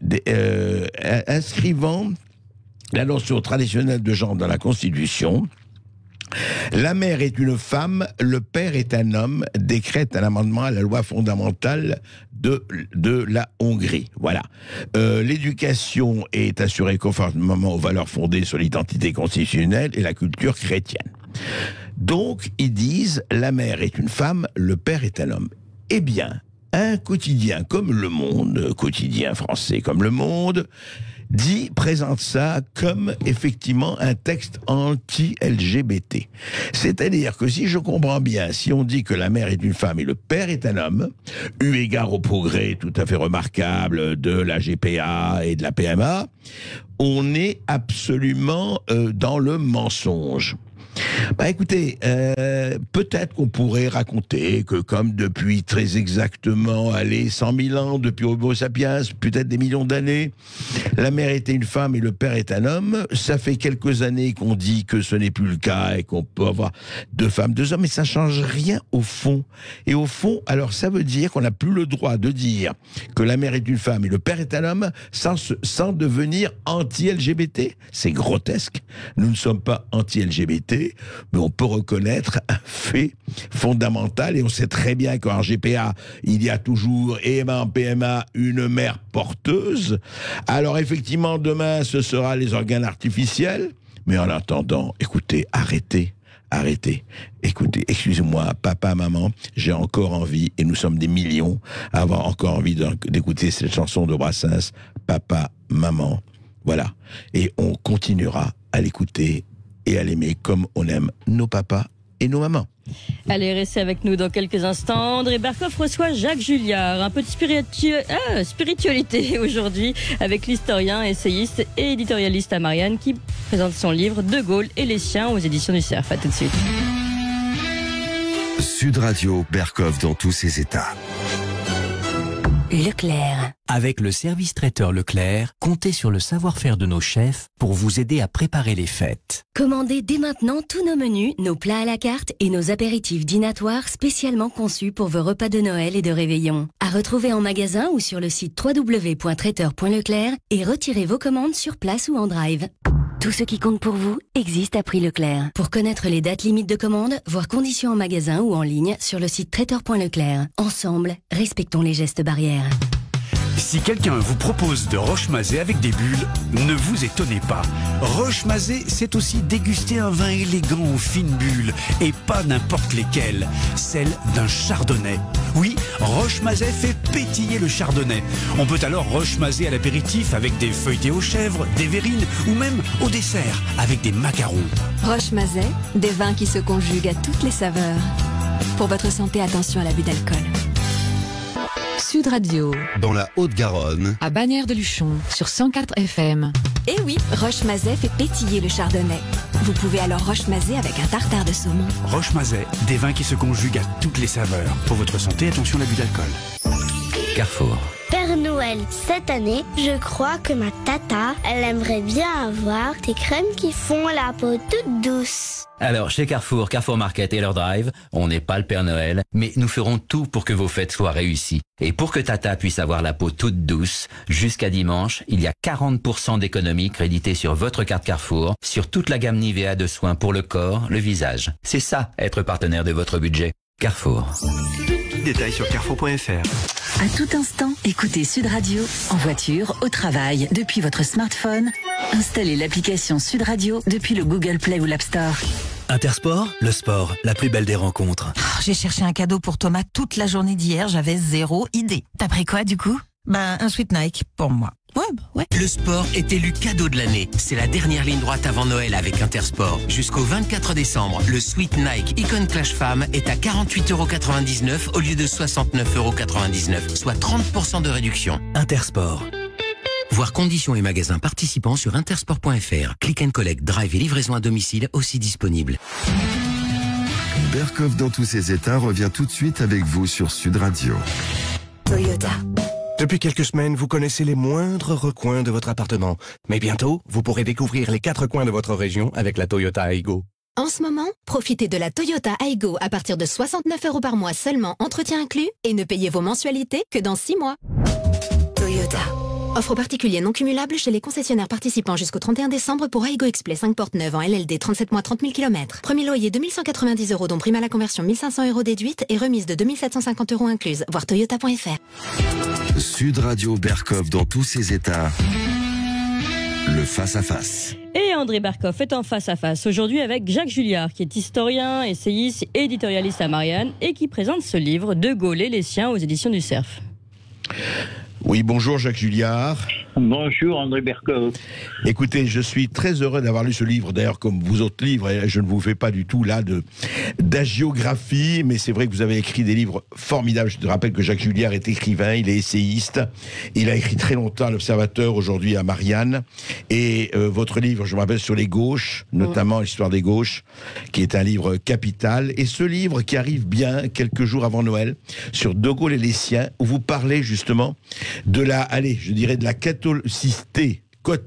inscrivant la notion traditionnelle de genre dans la Constitution. La mère est une femme, le père est un homme, décrète un amendement à la loi fondamentale de la Hongrie. Voilà. L'éducation est assurée conformément aux valeurs fondées sur l'identité constitutionnelle et la culture chrétienne. Donc, ils disent, la mère est une femme, le père est un homme. Eh bien, un quotidien comme Le Monde, quotidien français comme Le Monde, présente ça comme effectivement un texte anti-LGBT. C'est-à-dire que si je comprends bien, si on dit que la mère est une femme et le père est un homme, eu égard au progrès tout à fait remarquable de la GPA et de la PMA, on est absolument dans le mensonge. Bah écoutez, peut-être qu'on pourrait raconter que comme depuis très exactement, 100 000 ans, depuis Homo sapiens, peut-être des millions d'années, la mère était une femme et le père est un homme. Ça fait quelques années qu'on dit que ce n'est plus le cas et qu'on peut avoir 2 femmes, 2 hommes, mais ça change rien au fond. Et au fond, alors ça veut dire qu'on n'a plus le droit de dire que la mère est une femme et le père est un homme sans devenir anti-LGBT. C'est grotesque. Nous ne sommes pas anti-LGBT. Mais on peut reconnaître un fait fondamental et on sait très bien qu'en GPA, il y a toujours, et en PMA, une mère porteuse. Alors effectivement, demain, ce sera les organes artificiels. Mais en attendant, écoutez, arrêtez. Écoutez, excusez-moi, papa, maman, j'ai encore envie, et nous sommes des millions, à avoir encore envie d'écouter cette chanson de Brassens, papa, maman. Voilà. Et on continuera à l'écouter et à l'aimer comme on aime nos papas et nos mamans. Allez, restez avec nous dans quelques instants. André Berkoff reçoit Jacques Julliard. Un peu de spiritualité aujourd'hui avec l'historien, essayiste et éditorialiste Marianne qui présente son livre De Gaulle et les siens aux éditions du Cerf. À tout de suite. Sud Radio, Berkoff dans tous ses états. Leclerc. Avec le service traiteur Leclerc, comptez sur le savoir-faire de nos chefs pour vous aider à préparer les fêtes. Commandez dès maintenant tous nos menus, nos plats à la carte et nos apéritifs dînatoires spécialement conçus pour vos repas de Noël et de réveillon. À retrouver en magasin ou sur le site www.traiteur.leclerc et retirez vos commandes sur place ou en drive. Tout ce qui compte pour vous existe à prix Leclerc. Pour connaître les dates limites de commande, voir conditions en magasin ou en ligne sur le site traiteur.leclerc. Ensemble, respectons les gestes barrières. Si quelqu'un vous propose de roche-mazé avec des bulles, ne vous étonnez pas. Roche-mazé, c'est aussi déguster un vin élégant aux fines bulles, et pas n'importe lesquelles, celle d'un chardonnay. Oui, roche-mazé fait pétiller le chardonnay. On peut alors roche-mazé à l'apéritif avec des feuilletés aux chèvres, des verrines, ou même au dessert avec des macarons. Roche-mazet, des vins qui se conjuguent à toutes les saveurs. Pour votre santé, attention à l'abus d'alcool. Sud Radio. Dans la Haute-Garonne. À Bagnères-de-Luchon, sur 104 FM. Eh oui, Roche-mazet fait pétiller le chardonnay. Vous pouvez alors roche-mazet avec un tartare de saumon. Roche-mazet, des vins qui se conjuguent à toutes les saveurs. Pour votre santé, attention à l'abus d'alcool. Carrefour. Père Noël, cette année, je crois que ma tata, elle aimerait bien avoir des crèmes qui font la peau toute douce. Alors, chez Carrefour, Carrefour Market et leur drive, on n'est pas le Père Noël, mais nous ferons tout pour que vos fêtes soient réussies. Et pour que Tata puisse avoir la peau toute douce, jusqu'à dimanche, il y a 40% d'économies créditées sur votre carte Carrefour, sur toute la gamme Nivea de soins pour le corps, le visage. C'est ça, être partenaire de votre budget. Carrefour. Détails sur carrefour.fr. À tout instant, écoutez Sud Radio, en voiture, au travail, depuis votre smartphone. Installez l'application Sud Radio depuis le Google Play ou l'App Store. Intersport, le sport, la plus belle des rencontres. J'ai cherché un cadeau pour Thomas toute la journée d'hier, j'avais zéro idée. T'as pris quoi du coup ? Un sweat Nike pour moi. Le sport est élu cadeau de l'année. C'est la dernière ligne droite avant Noël avec Intersport. Jusqu'au 24 décembre, le Sweat Nike Icon Clash Femme est à 48,99 € au lieu de 69,99 €, soit 30% de réduction. Intersport. Voir conditions et magasins participants sur intersport.fr. Click and collect, drive et livraison à domicile aussi disponibles. Berkov dans tous ses états revient tout de suite avec vous sur Sud Radio. Toyota. Depuis quelques semaines, vous connaissez les moindres recoins de votre appartement. Mais bientôt, vous pourrez découvrir les 4 coins de votre région avec la Toyota Aygo. En ce moment, profitez de la Toyota Aygo à partir de 69 € par mois seulement, entretien inclus, et ne payez vos mensualités que dans 6 mois. Toyota. Offre particulière non cumulable chez les concessionnaires participants jusqu'au 31 décembre pour Aygo Explay 5 portes neuves en LLD 37 mois 30 000 km. Premier loyer 2190 € dont prime à la conversion 1500 € déduite et remise de 2750 € incluse. Voir toyota.fr. Sud Radio Berkov dans tous ses états. Le face-à-face. Et André Berkov est en face-à-face aujourd'hui avec Jacques Julliard, qui est historien, essayiste, éditorialiste à Marianne et qui présente ce livre De Gaulle et les siens aux éditions du Cerf. Oui, bonjour Jacques Julliard. Bonjour André Berkov. Écoutez, je suis très heureux d'avoir lu ce livre, d'ailleurs comme vous autres livres, et je ne vous fais pas du tout là d'agiographie, mais c'est vrai que vous avez écrit des livres formidables. Je te rappelle que Jacques Julliard est écrivain, il est essayiste, il a écrit très longtemps à l'Observateur, aujourd'hui à Marianne, et votre livre, je me rappelle, sur les gauches, notamment l'histoire des gauches, qui est un livre capital, et ce livre qui arrive bien quelques jours avant Noël, sur De Gaulle et les siens, où vous parlez justement de la, allez, je dirais de la catholicité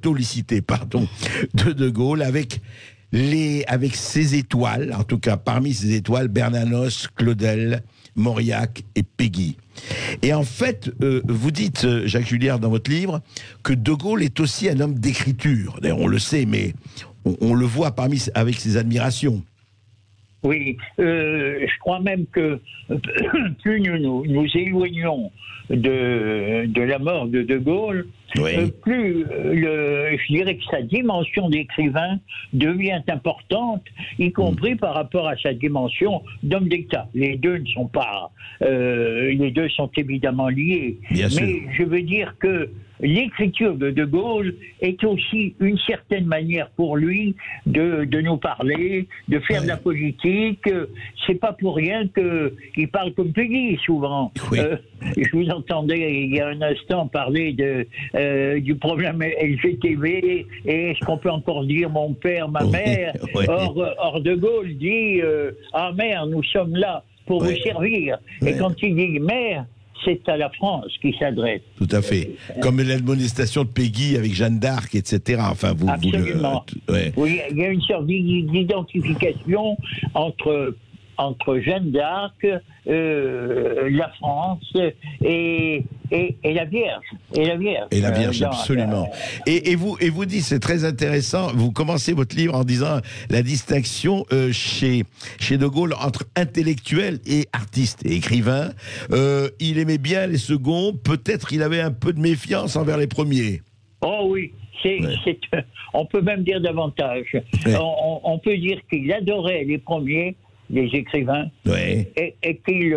de Gaulle avec ses étoiles, en tout cas parmi ses étoiles, Bernanos, Claudel, Mauriac et Péguy. Et en fait, vous dites, Jacques Julliard, dans votre livre, que De Gaulle est aussi un homme d'écriture. D'ailleurs, on le sait, mais on le voit avec ses admirations. Oui, je crois même que plus nous éloignons de la mort de De Gaulle, plus je dirais que sa dimension d'écrivain devient importante, y compris par rapport à sa dimension d'homme d'État. Les deux ne sont pas, les deux sont évidemment liés. Bien sûr. Mais je veux dire que l'écriture de De Gaulle est aussi une certaine manière pour lui de nous parler, de faire de la politique. C'est pas pour rien qu'il parle comme Péguy souvent. Oui. Je vous entendais il y a un instant parler du problème LGTB et est-ce qu'on peut encore dire mon père, ma mère. Or De Gaulle dit ah mère, nous sommes là pour vous servir. Et quand il dit mère, c'est à la France qui s'adresse. Tout à fait. Comme l'admonestation de Péguy avec Jeanne d'Arc, etc. Enfin, absolument. Oui, il y a une sorte d'identification entre Jeanne d'Arc, la France et la Vierge. Et la Vierge, absolument. Et vous dites, c'est très intéressant, vous commencez votre livre en disant la distinction chez De Gaulle entre intellectuel et artiste et écrivain. Il aimait bien les seconds, peut-être il avait un peu de méfiance envers les premiers. Oh oui. On peut même dire davantage. On peut dire qu'il adorait les premiers, les écrivains, et qu'il,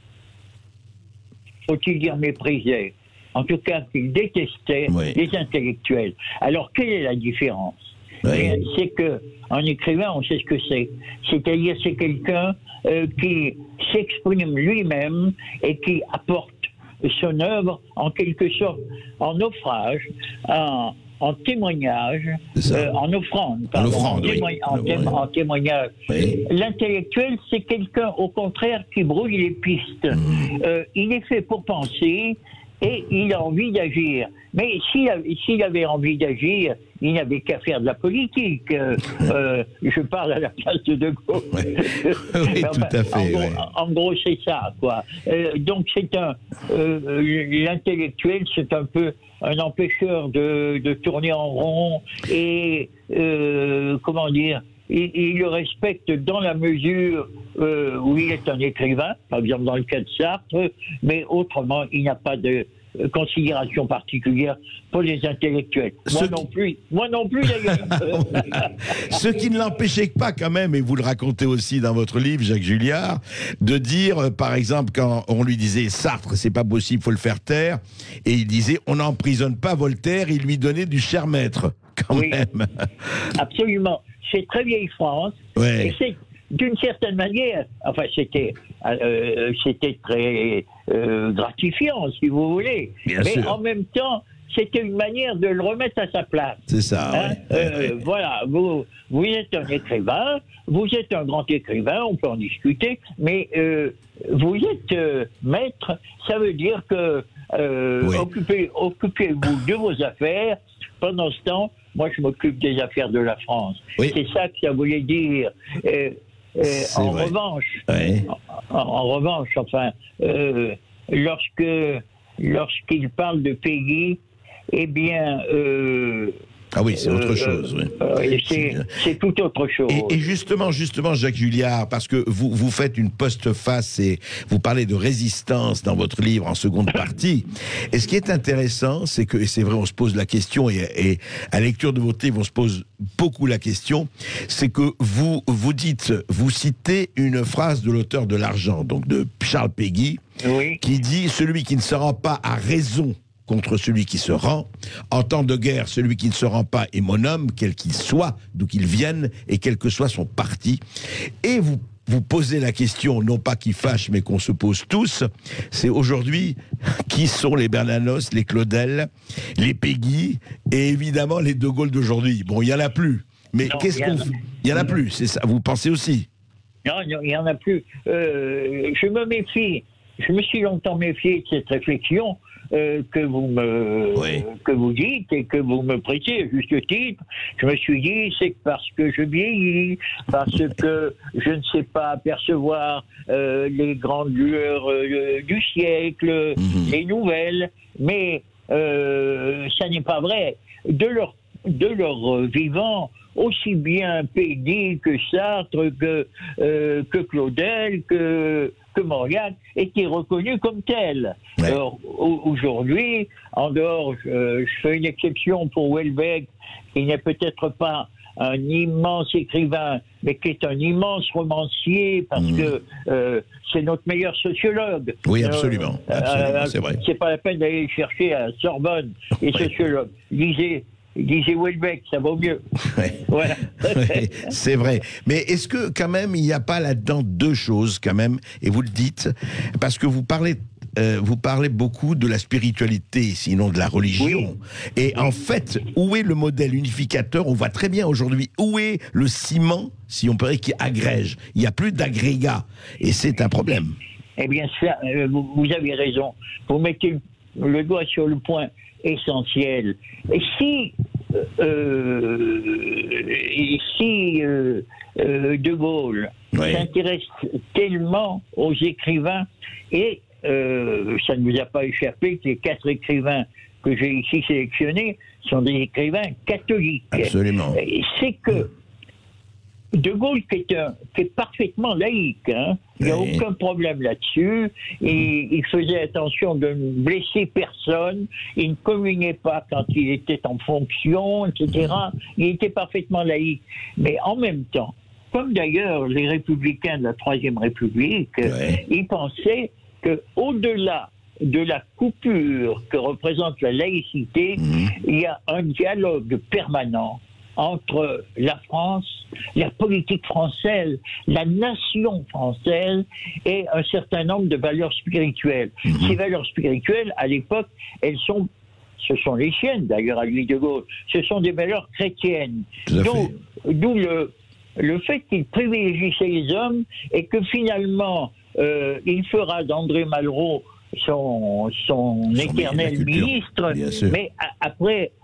faut-il dire, méprisait. En tout cas, qu'il détestait les intellectuels. Alors, quelle est la différence? C'est qu'un écrivain, on sait ce que c'est. C'est-à-dire, c'est quelqu'un qui s'exprime lui-même et qui apporte son œuvre, en quelque sorte, en naufrage, en témoignage, en offrande, en témoignage. L'intellectuel, c'est quelqu'un, au contraire, qui brouille les pistes. Il est fait pour penser et il a envie d'agir. Mais s'il avait envie d'agir, il n'avait qu'à faire de la politique. Je parle à la place de Gaulle. Oui, tout à fait. En gros, c'est ça, quoi. Donc, l'intellectuel, c'est un peu un empêcheur de tourner en rond et, comment dire, il le respecte dans la mesure où il est un écrivain, par exemple dans le cas de Sartre, mais autrement, il n'a pas de considération particulière pour les intellectuels. Moi non plus d'ailleurs. Ce qui ne l'empêchait pas quand même, et vous le racontez aussi dans votre livre, Jacques Julliard, de dire, par exemple, quand on lui disait Sartre, c'est pas possible, faut le faire taire, et il disait on n'emprisonne pas Voltaire, il lui donnait du cher maître, quand même. Absolument. C'est très vieille France. Ouais. Et c'est d'une certaine manière, enfin c'était très gratifiant, si vous voulez. Bien mais sûr. en même temps, c'était une manière de le remettre à sa place. C'est ça. Voilà, vous êtes un écrivain, vous êtes un grand écrivain, on peut en discuter, mais vous êtes maître, ça veut dire que occupez-vous de vos affaires. Pendant ce temps, moi je m'occupe des affaires de la France. Oui. C'est ça que ça voulait dire. En revanche, enfin, lorsqu'il parle de pays, eh bien... ah oui, c'est autre chose. C'est tout autre chose. Et justement, Jacques Julliard, parce que vous faites une postface et vous parlez de résistance dans votre livre en seconde partie. Et ce qui est intéressant, c'est que, et c'est vrai, on se pose la question, et à la lecture de votre livre, on se pose beaucoup la question, c'est que vous citez une phrase de l'auteur de L'Argent, donc de Charles Péguy, qui dit « Celui qui ne se rend pas a raison contre celui qui se rend. En temps de guerre, celui qui ne se rend pas est mon homme, quel qu'il soit, d'où qu'il vienne, et quel que soit son parti. » Et vous posez la question, non pas qui fâche, mais qu'on se pose tous, c'est aujourd'hui, qui sont les Bernanos, les Claudel, les Péguy, et évidemment les De Gaulle d'aujourd'hui. Bon, il n'y en a plus. Mais il y en a plus, c'est ça, vous pensez aussi? Non, il n'y en a plus. Je me méfie. Je me suis longtemps méfié de cette réflexion que vous dites et que vous me prêtez à juste titre. Je me suis dit, c'est parce que je vieillis, parce que je ne sais pas apercevoir les grandes lueurs du siècle, les nouvelles, mais ça n'est pas vrai. De leur vivant, aussi bien Péguy que Sartre, que Claudel, que Mauriac étaient reconnus comme tels. Alors, aujourd'hui, en dehors, je fais une exception pour Houellebecq, qui n'est peut-être pas un immense écrivain, mais qui est un immense romancier, parce que c'est notre meilleur sociologue. Oui, absolument. C'est vrai. C'est pas la peine d'aller chercher à Sorbonne et sociologue. Lisez Houellebecq, ça vaut mieux. Voilà. C'est vrai. Mais est-ce que quand même il n'y a pas là-dedans deux choses quand même, et vous le dites, parce que vous parlez beaucoup de la spiritualité, sinon de la religion. Et en fait, où est le modèle unificateur? On voit très bien aujourd'hui où est le ciment, si on peut dire, qui agrège. Il n'y a plus d'agrégat, et c'est un problème. Eh bien, ça, vous avez raison. Vous mettez le doigt sur le point essentiel. Et si De Gaulle s'intéresse tellement aux écrivains, et ça ne vous a pas échappé que les 4 écrivains que j'ai ici sélectionnés sont des écrivains catholiques. Absolument. C'est que De Gaulle, qui est parfaitement laïque, hein, il n'y a aucun problème là-dessus, et il faisait attention de ne blesser personne, il ne communiait pas quand il était en fonction, etc. Il était parfaitement laïque. Mais en même temps, comme d'ailleurs les républicains de la Troisième République, ils pensaient qu'au-delà de la coupure que représente la laïcité, il y a un dialogue permanent entre la France, la politique française, la nation française et un certain nombre de valeurs spirituelles. Ces valeurs spirituelles, à l'époque, ce sont les siennes d'ailleurs à lui de Gaulle, ce sont des valeurs chrétiennes. D'où le fait qu'il privilégie ces hommes et que finalement il fera d'André Malraux son éternel ministre, mais après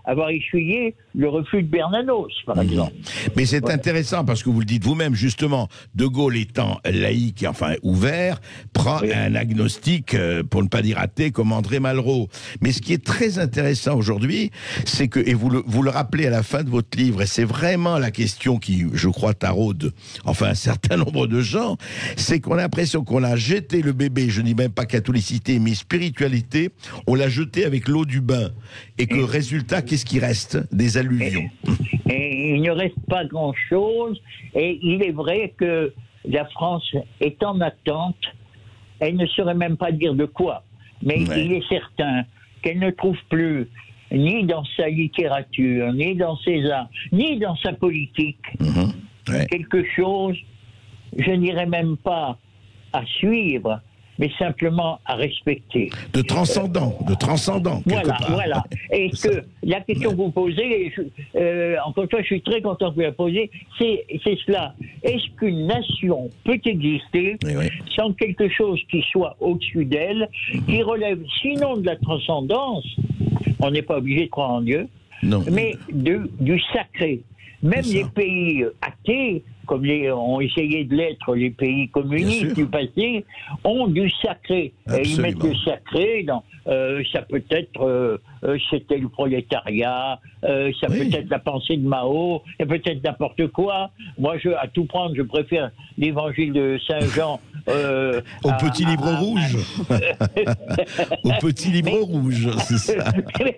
avoir essuyé le refus de Bernanos, par exemple. Mais c'est intéressant parce que vous le dites vous-même, justement, De Gaulle étant laïque, enfin ouvert, prend un agnostique, pour ne pas dire athée, comme André Malraux. Mais ce qui est très intéressant aujourd'hui, c'est que, et vous le rappelez à la fin de votre livre, et c'est vraiment la question qui, je crois, taraude, enfin, un certain nombre de gens, c'est qu'on a l'impression qu'on a jeté le bébé, je ne dis même pas catholicité, mais spiritualité, on l'a jeté avec l'eau du bain. Et que, résultat, qu'est-ce qui reste? Des alluvions. Et il ne reste pas grand-chose. Et il est vrai que la France est en attente. Elle ne saurait même pas dire de quoi. Mais il est certain qu'elle ne trouve plus, ni dans sa littérature, ni dans ses arts, ni dans sa politique, quelque chose, je n'irais même pas à suivre, mais simplement à respecter. De transcendant, Voilà. Et que la question que vous posez, encore une fois, je suis très content que vous la posiez, c'est cela. Est-ce qu'une nation peut exister sans quelque chose qui soit au-dessus d'elle, qui relève sinon de la transcendance, on n'est pas obligé de croire en Dieu, mais du sacré. Même les pays athées, comme ont essayé de l'être les pays communistes du passé, ont du sacré. Et ils mettent le sacré dans... ça peut être... c'était le prolétariat, ça peut être la pensée de Mao, et peut-être n'importe quoi. Moi, à tout prendre, je préfère l'évangile de Saint-Jean... au petit livre rouge. Au petit livre rouge, c'est ça.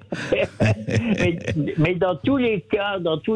mais dans tous les cas,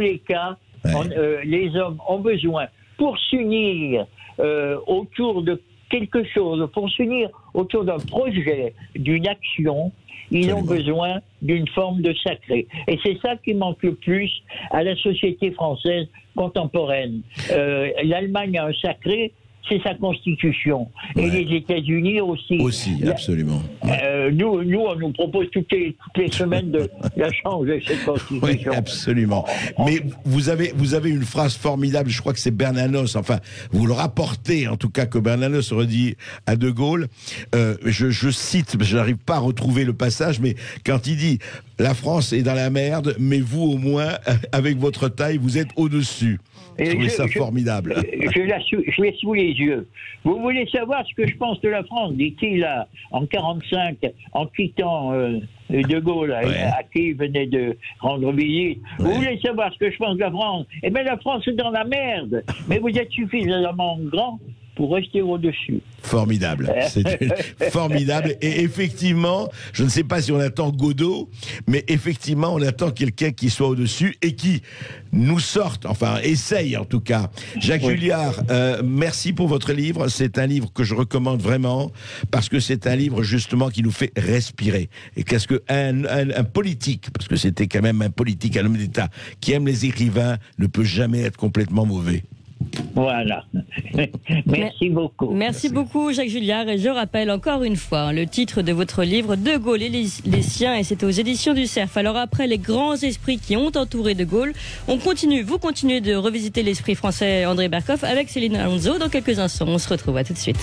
les hommes ont besoin, pour s'unir autour de quelque chose, pour s'unir autour d'un projet, d'une action, ils ont besoin d'une forme de sacré. Et c'est ça qui manque le plus à la société française contemporaine. L'Allemagne a un sacré, c'est sa constitution. Et les États-Unis aussi. Aussi, absolument. Nous, on nous propose toutes les semaines de la changer, cette constitution. Oui, absolument. Mais vous avez une phrase formidable, je crois que c'est Bernanos, enfin, vous le rapportez, en tout cas, que Bernanos aurait dit à De Gaulle, je cite, je n'arrive pas à retrouver le passage, mais quand il dit « La France est dans la merde, mais vous, au moins, avec votre taille, vous êtes au-dessus ». Je trouvais ça formidable. Je l'ai sous les yeux. Vous voulez savoir ce que je pense de la France, dit-il en 1945, en quittant De Gaulle, à qui il venait de rendre visite. Vous voulez savoir ce que je pense de la France? Eh bien, la France est dans la merde. Mais vous êtes suffisamment grand pour rester au-dessus. Formidable. C'est formidable. Et effectivement, je ne sais pas si on attend Godot, mais effectivement, on attend quelqu'un qui soit au-dessus et qui nous sorte, enfin, essaye en tout cas. Jacques Julliard, merci pour votre livre. C'est un livre que je recommande vraiment parce que c'est un livre justement qui nous fait respirer. Et qu'est-ce qu'un politique, parce que c'était quand même un politique, un homme d'État, qui aime les écrivains, ne peut jamais être complètement mauvais. Voilà. Merci beaucoup. Merci beaucoup, Jacques Julliard. Et je rappelle encore une fois le titre de votre livre, De Gaulle et les siens, et c'est aux éditions du Cerf. Alors après les grands esprits qui ont entouré De Gaulle, vous continuez de revisiter l'esprit français André Berkoff avec Céline Alonso dans quelques instants. On se retrouve, à tout de suite.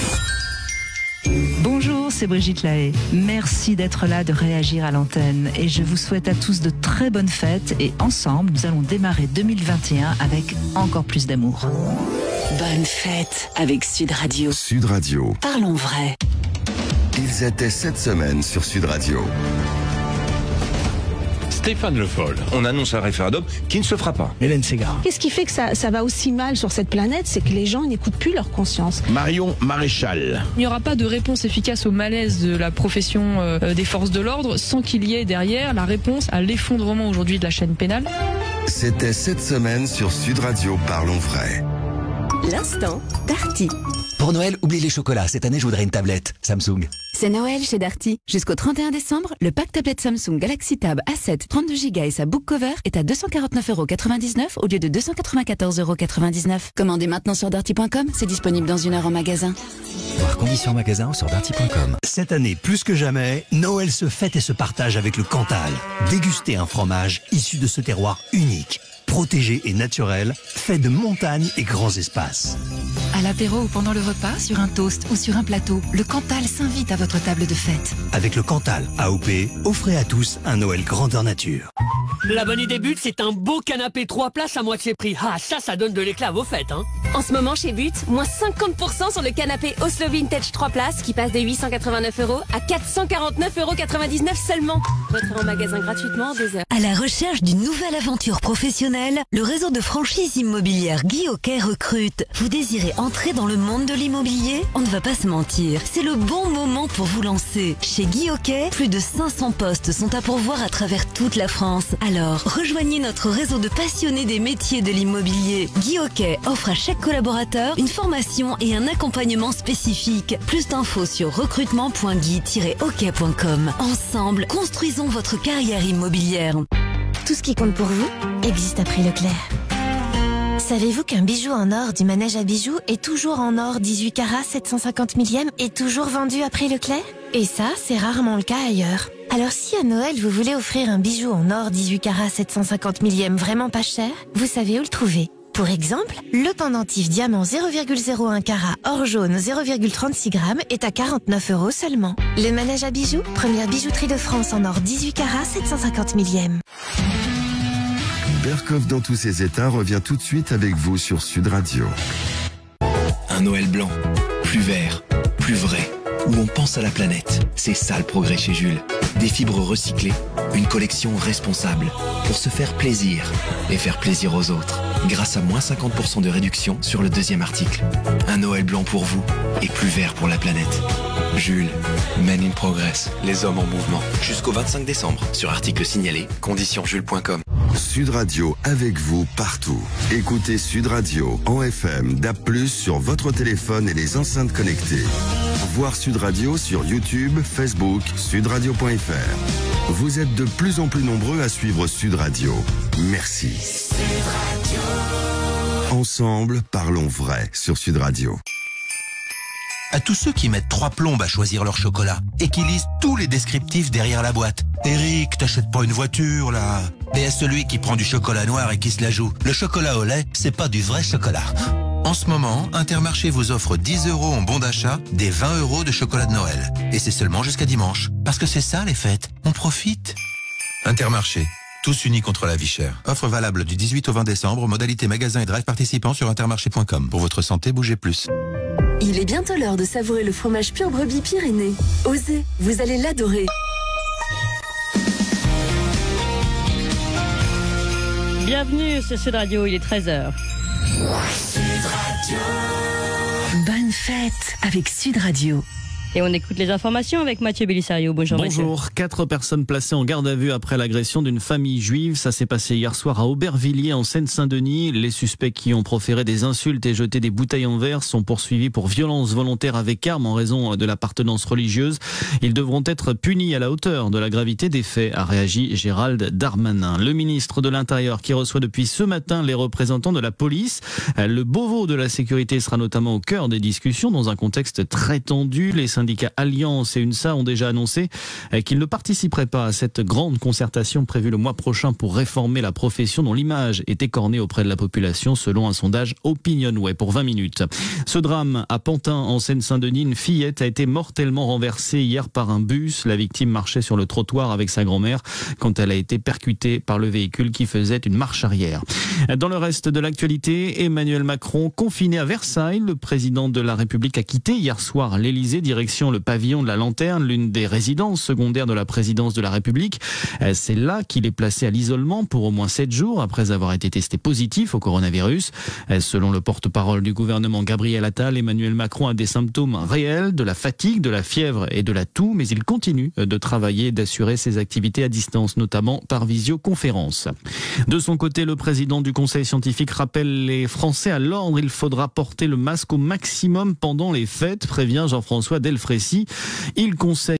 Bonjour, c'est Brigitte Lahaye. Merci d'être là, de réagir à l'antenne. Et je vous souhaite à tous de très bonnes fêtes. Et ensemble, nous allons démarrer 2021 avec encore plus d'amour. Bonne fête avec Sud Radio. Sud Radio. Parlons vrai. Ils étaient cette semaine sur Sud Radio. Stéphane Le Foll. On annonce un référendum qui ne se fera pas. Hélène Ségara. Qu'est-ce qui fait que ça va aussi mal sur cette planète? C'est que les gens n'écoutent plus leur conscience. Marion Maréchal. Il n'y aura pas de réponse efficace au malaise de la profession des forces de l'ordre sans qu'il y ait derrière la réponse à l'effondrement aujourd'hui de la chaîne pénale. C'était cette semaine sur Sud Radio. Parlons vrai. L'instant Darty. Pour Noël, oublie les chocolats. Cette année, je voudrais une tablette Samsung. C'est Noël chez Darty. Jusqu'au 31 décembre, le pack tablette Samsung Galaxy Tab A7 32 Go et sa book cover est à 249,99 € au lieu de 294,99 €. Commandez maintenant sur darty.com, c'est disponible dans 1 heure en magasin. Voir conditions en magasin ou sur darty.com. Cette année, plus que jamais, Noël se fête et se partage avec le Cantal. Dégustez un fromage issu de ce terroir unique, protégé et naturel, fait de montagnes et grands espaces. À l'apéro ou pendant le repas, sur un toast ou sur un plateau, le Cantal s'invite à votre table de fête. Avec le Cantal AOP, offrez à tous un Noël grandeur nature. La bonne idée But, c'est un beau canapé 3 places à moitié prix. Ah, ça donne de l'éclat à vos fêtes, hein. En ce moment, chez But, moins 50% sur le canapé Oslo Vintage 3 places qui passe de 889 € à 449,99 € seulement. Votre en magasin gratuitement en 2 heures. À la recherche d'une nouvelle aventure professionnelle, le réseau de franchise immobilière Guy Hockey recrute. Vous désirez entrer dans le monde de l'immobilier? On ne va pas se mentir, c'est le bon moment pour vous lancer. Chez Guy Hockey, plus de 500 postes sont à pourvoir à travers toute la France. Alors, rejoignez notre réseau de passionnés des métiers de l'immobilier. Guy Hockey offre à chaque collaborateur une formation et un accompagnement spécifique. Plus d'infos sur recrutement.guy-hockey.com. Ensemble, construisons votre carrière immobilière. Tout ce qui compte pour vous existe à Prix Leclerc. Savez-vous qu'un bijou en or du manège à bijoux est toujours en or 18 carats 750 millième et toujours vendu à Prix Leclerc? Et ça, c'est rarement le cas ailleurs. Alors si à Noël vous voulez offrir un bijou en or 18 carats 750 millième vraiment pas cher, vous savez où le trouver. Pour exemple, le pendentif diamant 0,01 carat or jaune 0,36 grammes est à 49 € seulement. Le manège à bijoux, première bijouterie de France en or 18 carats 750 millième. Berkov dans tous ses états revient tout de suite avec vous sur Sud Radio. Un Noël blanc, plus vert, plus vrai, où on pense à la planète. C'est ça le progrès chez Jules. Des fibres recyclées, une collection responsable pour se faire plaisir et faire plaisir aux autres. Grâce à moins 50% de réduction sur le deuxième article. Un Noël blanc pour vous et plus vert pour la planète. Jules, Men in Progress, les hommes en mouvement. Jusqu'au 25 décembre, sur article signalé, conditionjules.com. Sud Radio avec vous partout. Écoutez Sud Radio en FM, DAB+, sur votre téléphone et les enceintes connectées. Voir Sud Radio sur YouTube, Facebook, sudradio.fr. Vous êtes de plus en plus nombreux à suivre Sud Radio. Merci. Sud Radio. Ensemble, parlons vrai sur Sud Radio. À tous ceux qui mettent 3 plombes à choisir leur chocolat et qui lisent tous les descriptifs derrière la boîte. Eric, t'achètes pas une voiture, là. Et à celui qui prend du chocolat noir et qui se la joue. Le chocolat au lait, c'est pas du vrai chocolat. En ce moment, Intermarché vous offre 10 € en bon d'achat, des 20 € de chocolat de Noël. Et c'est seulement jusqu'à dimanche. Parce que c'est ça les fêtes. On profite. Intermarché. Tous unis contre la vie chère. Offre valable du 18 au 20 décembre. Modalité magasin et drive participants sur intermarché.com. Pour votre santé, bougez plus. Il est bientôt l'heure de savourer le fromage pur brebis Pyrénées. Osez, vous allez l'adorer. Bienvenue sur Sud Radio, il est 13h. Sud Radio. Bonne fête avec Sud Radio. Et on écoute les informations avec Mathieu Bellissario. Bonjour Mathieu. Bonjour. 4 personnes placées en garde à vue après l'agression d'une famille juive. Ça s'est passé hier soir à Aubervilliers en Seine-Saint-Denis. Les suspects qui ont proféré des insultes et jeté des bouteilles en verre sont poursuivis pour violence volontaire avec arme en raison de l'appartenance religieuse. Ils devront être punis à la hauteur de la gravité des faits, a réagi Gérald Darmanin. Le ministre de l'Intérieur qui reçoit depuis ce matin les représentants de la police. Le Beauvau de la sécurité sera notamment au cœur des discussions dans un contexte très tendu. Les syndicats Alliance et UNSA ont déjà annoncé qu'ils ne participeraient pas à cette grande concertation prévue le mois prochain pour réformer la profession dont l'image est écornée auprès de la population selon un sondage Opinionway pour 20 minutes. Ce drame à Pantin en Seine-Saint-Denis, une fillette a été mortellement renversée hier par un bus. La victime marchait sur le trottoir avec sa grand-mère quand elle a été percutée par le véhicule qui faisait une marche arrière. Dans le reste de l'actualité, Emmanuel Macron confiné à Versailles. Le président de la République a quitté hier soir l'Élysée, direction le pavillon de la Lanterne, l'une des résidences secondaires de la présidence de la République. C'est là qu'il est placé à l'isolement pour au moins 7 jours après avoir été testé positif au coronavirus. Selon le porte-parole du gouvernement Gabriel Attal, Emmanuel Macron a des symptômes réels, de la fatigue, de la fièvre et de la toux, mais il continue de travailler et d'assurer ses activités à distance, notamment par visioconférence. De son côté, le président du Conseil scientifique rappelle les Français à l'ordre. Il faudra porter le masque au maximum pendant les fêtes, prévient Jean-François Delfrécy. Il conseille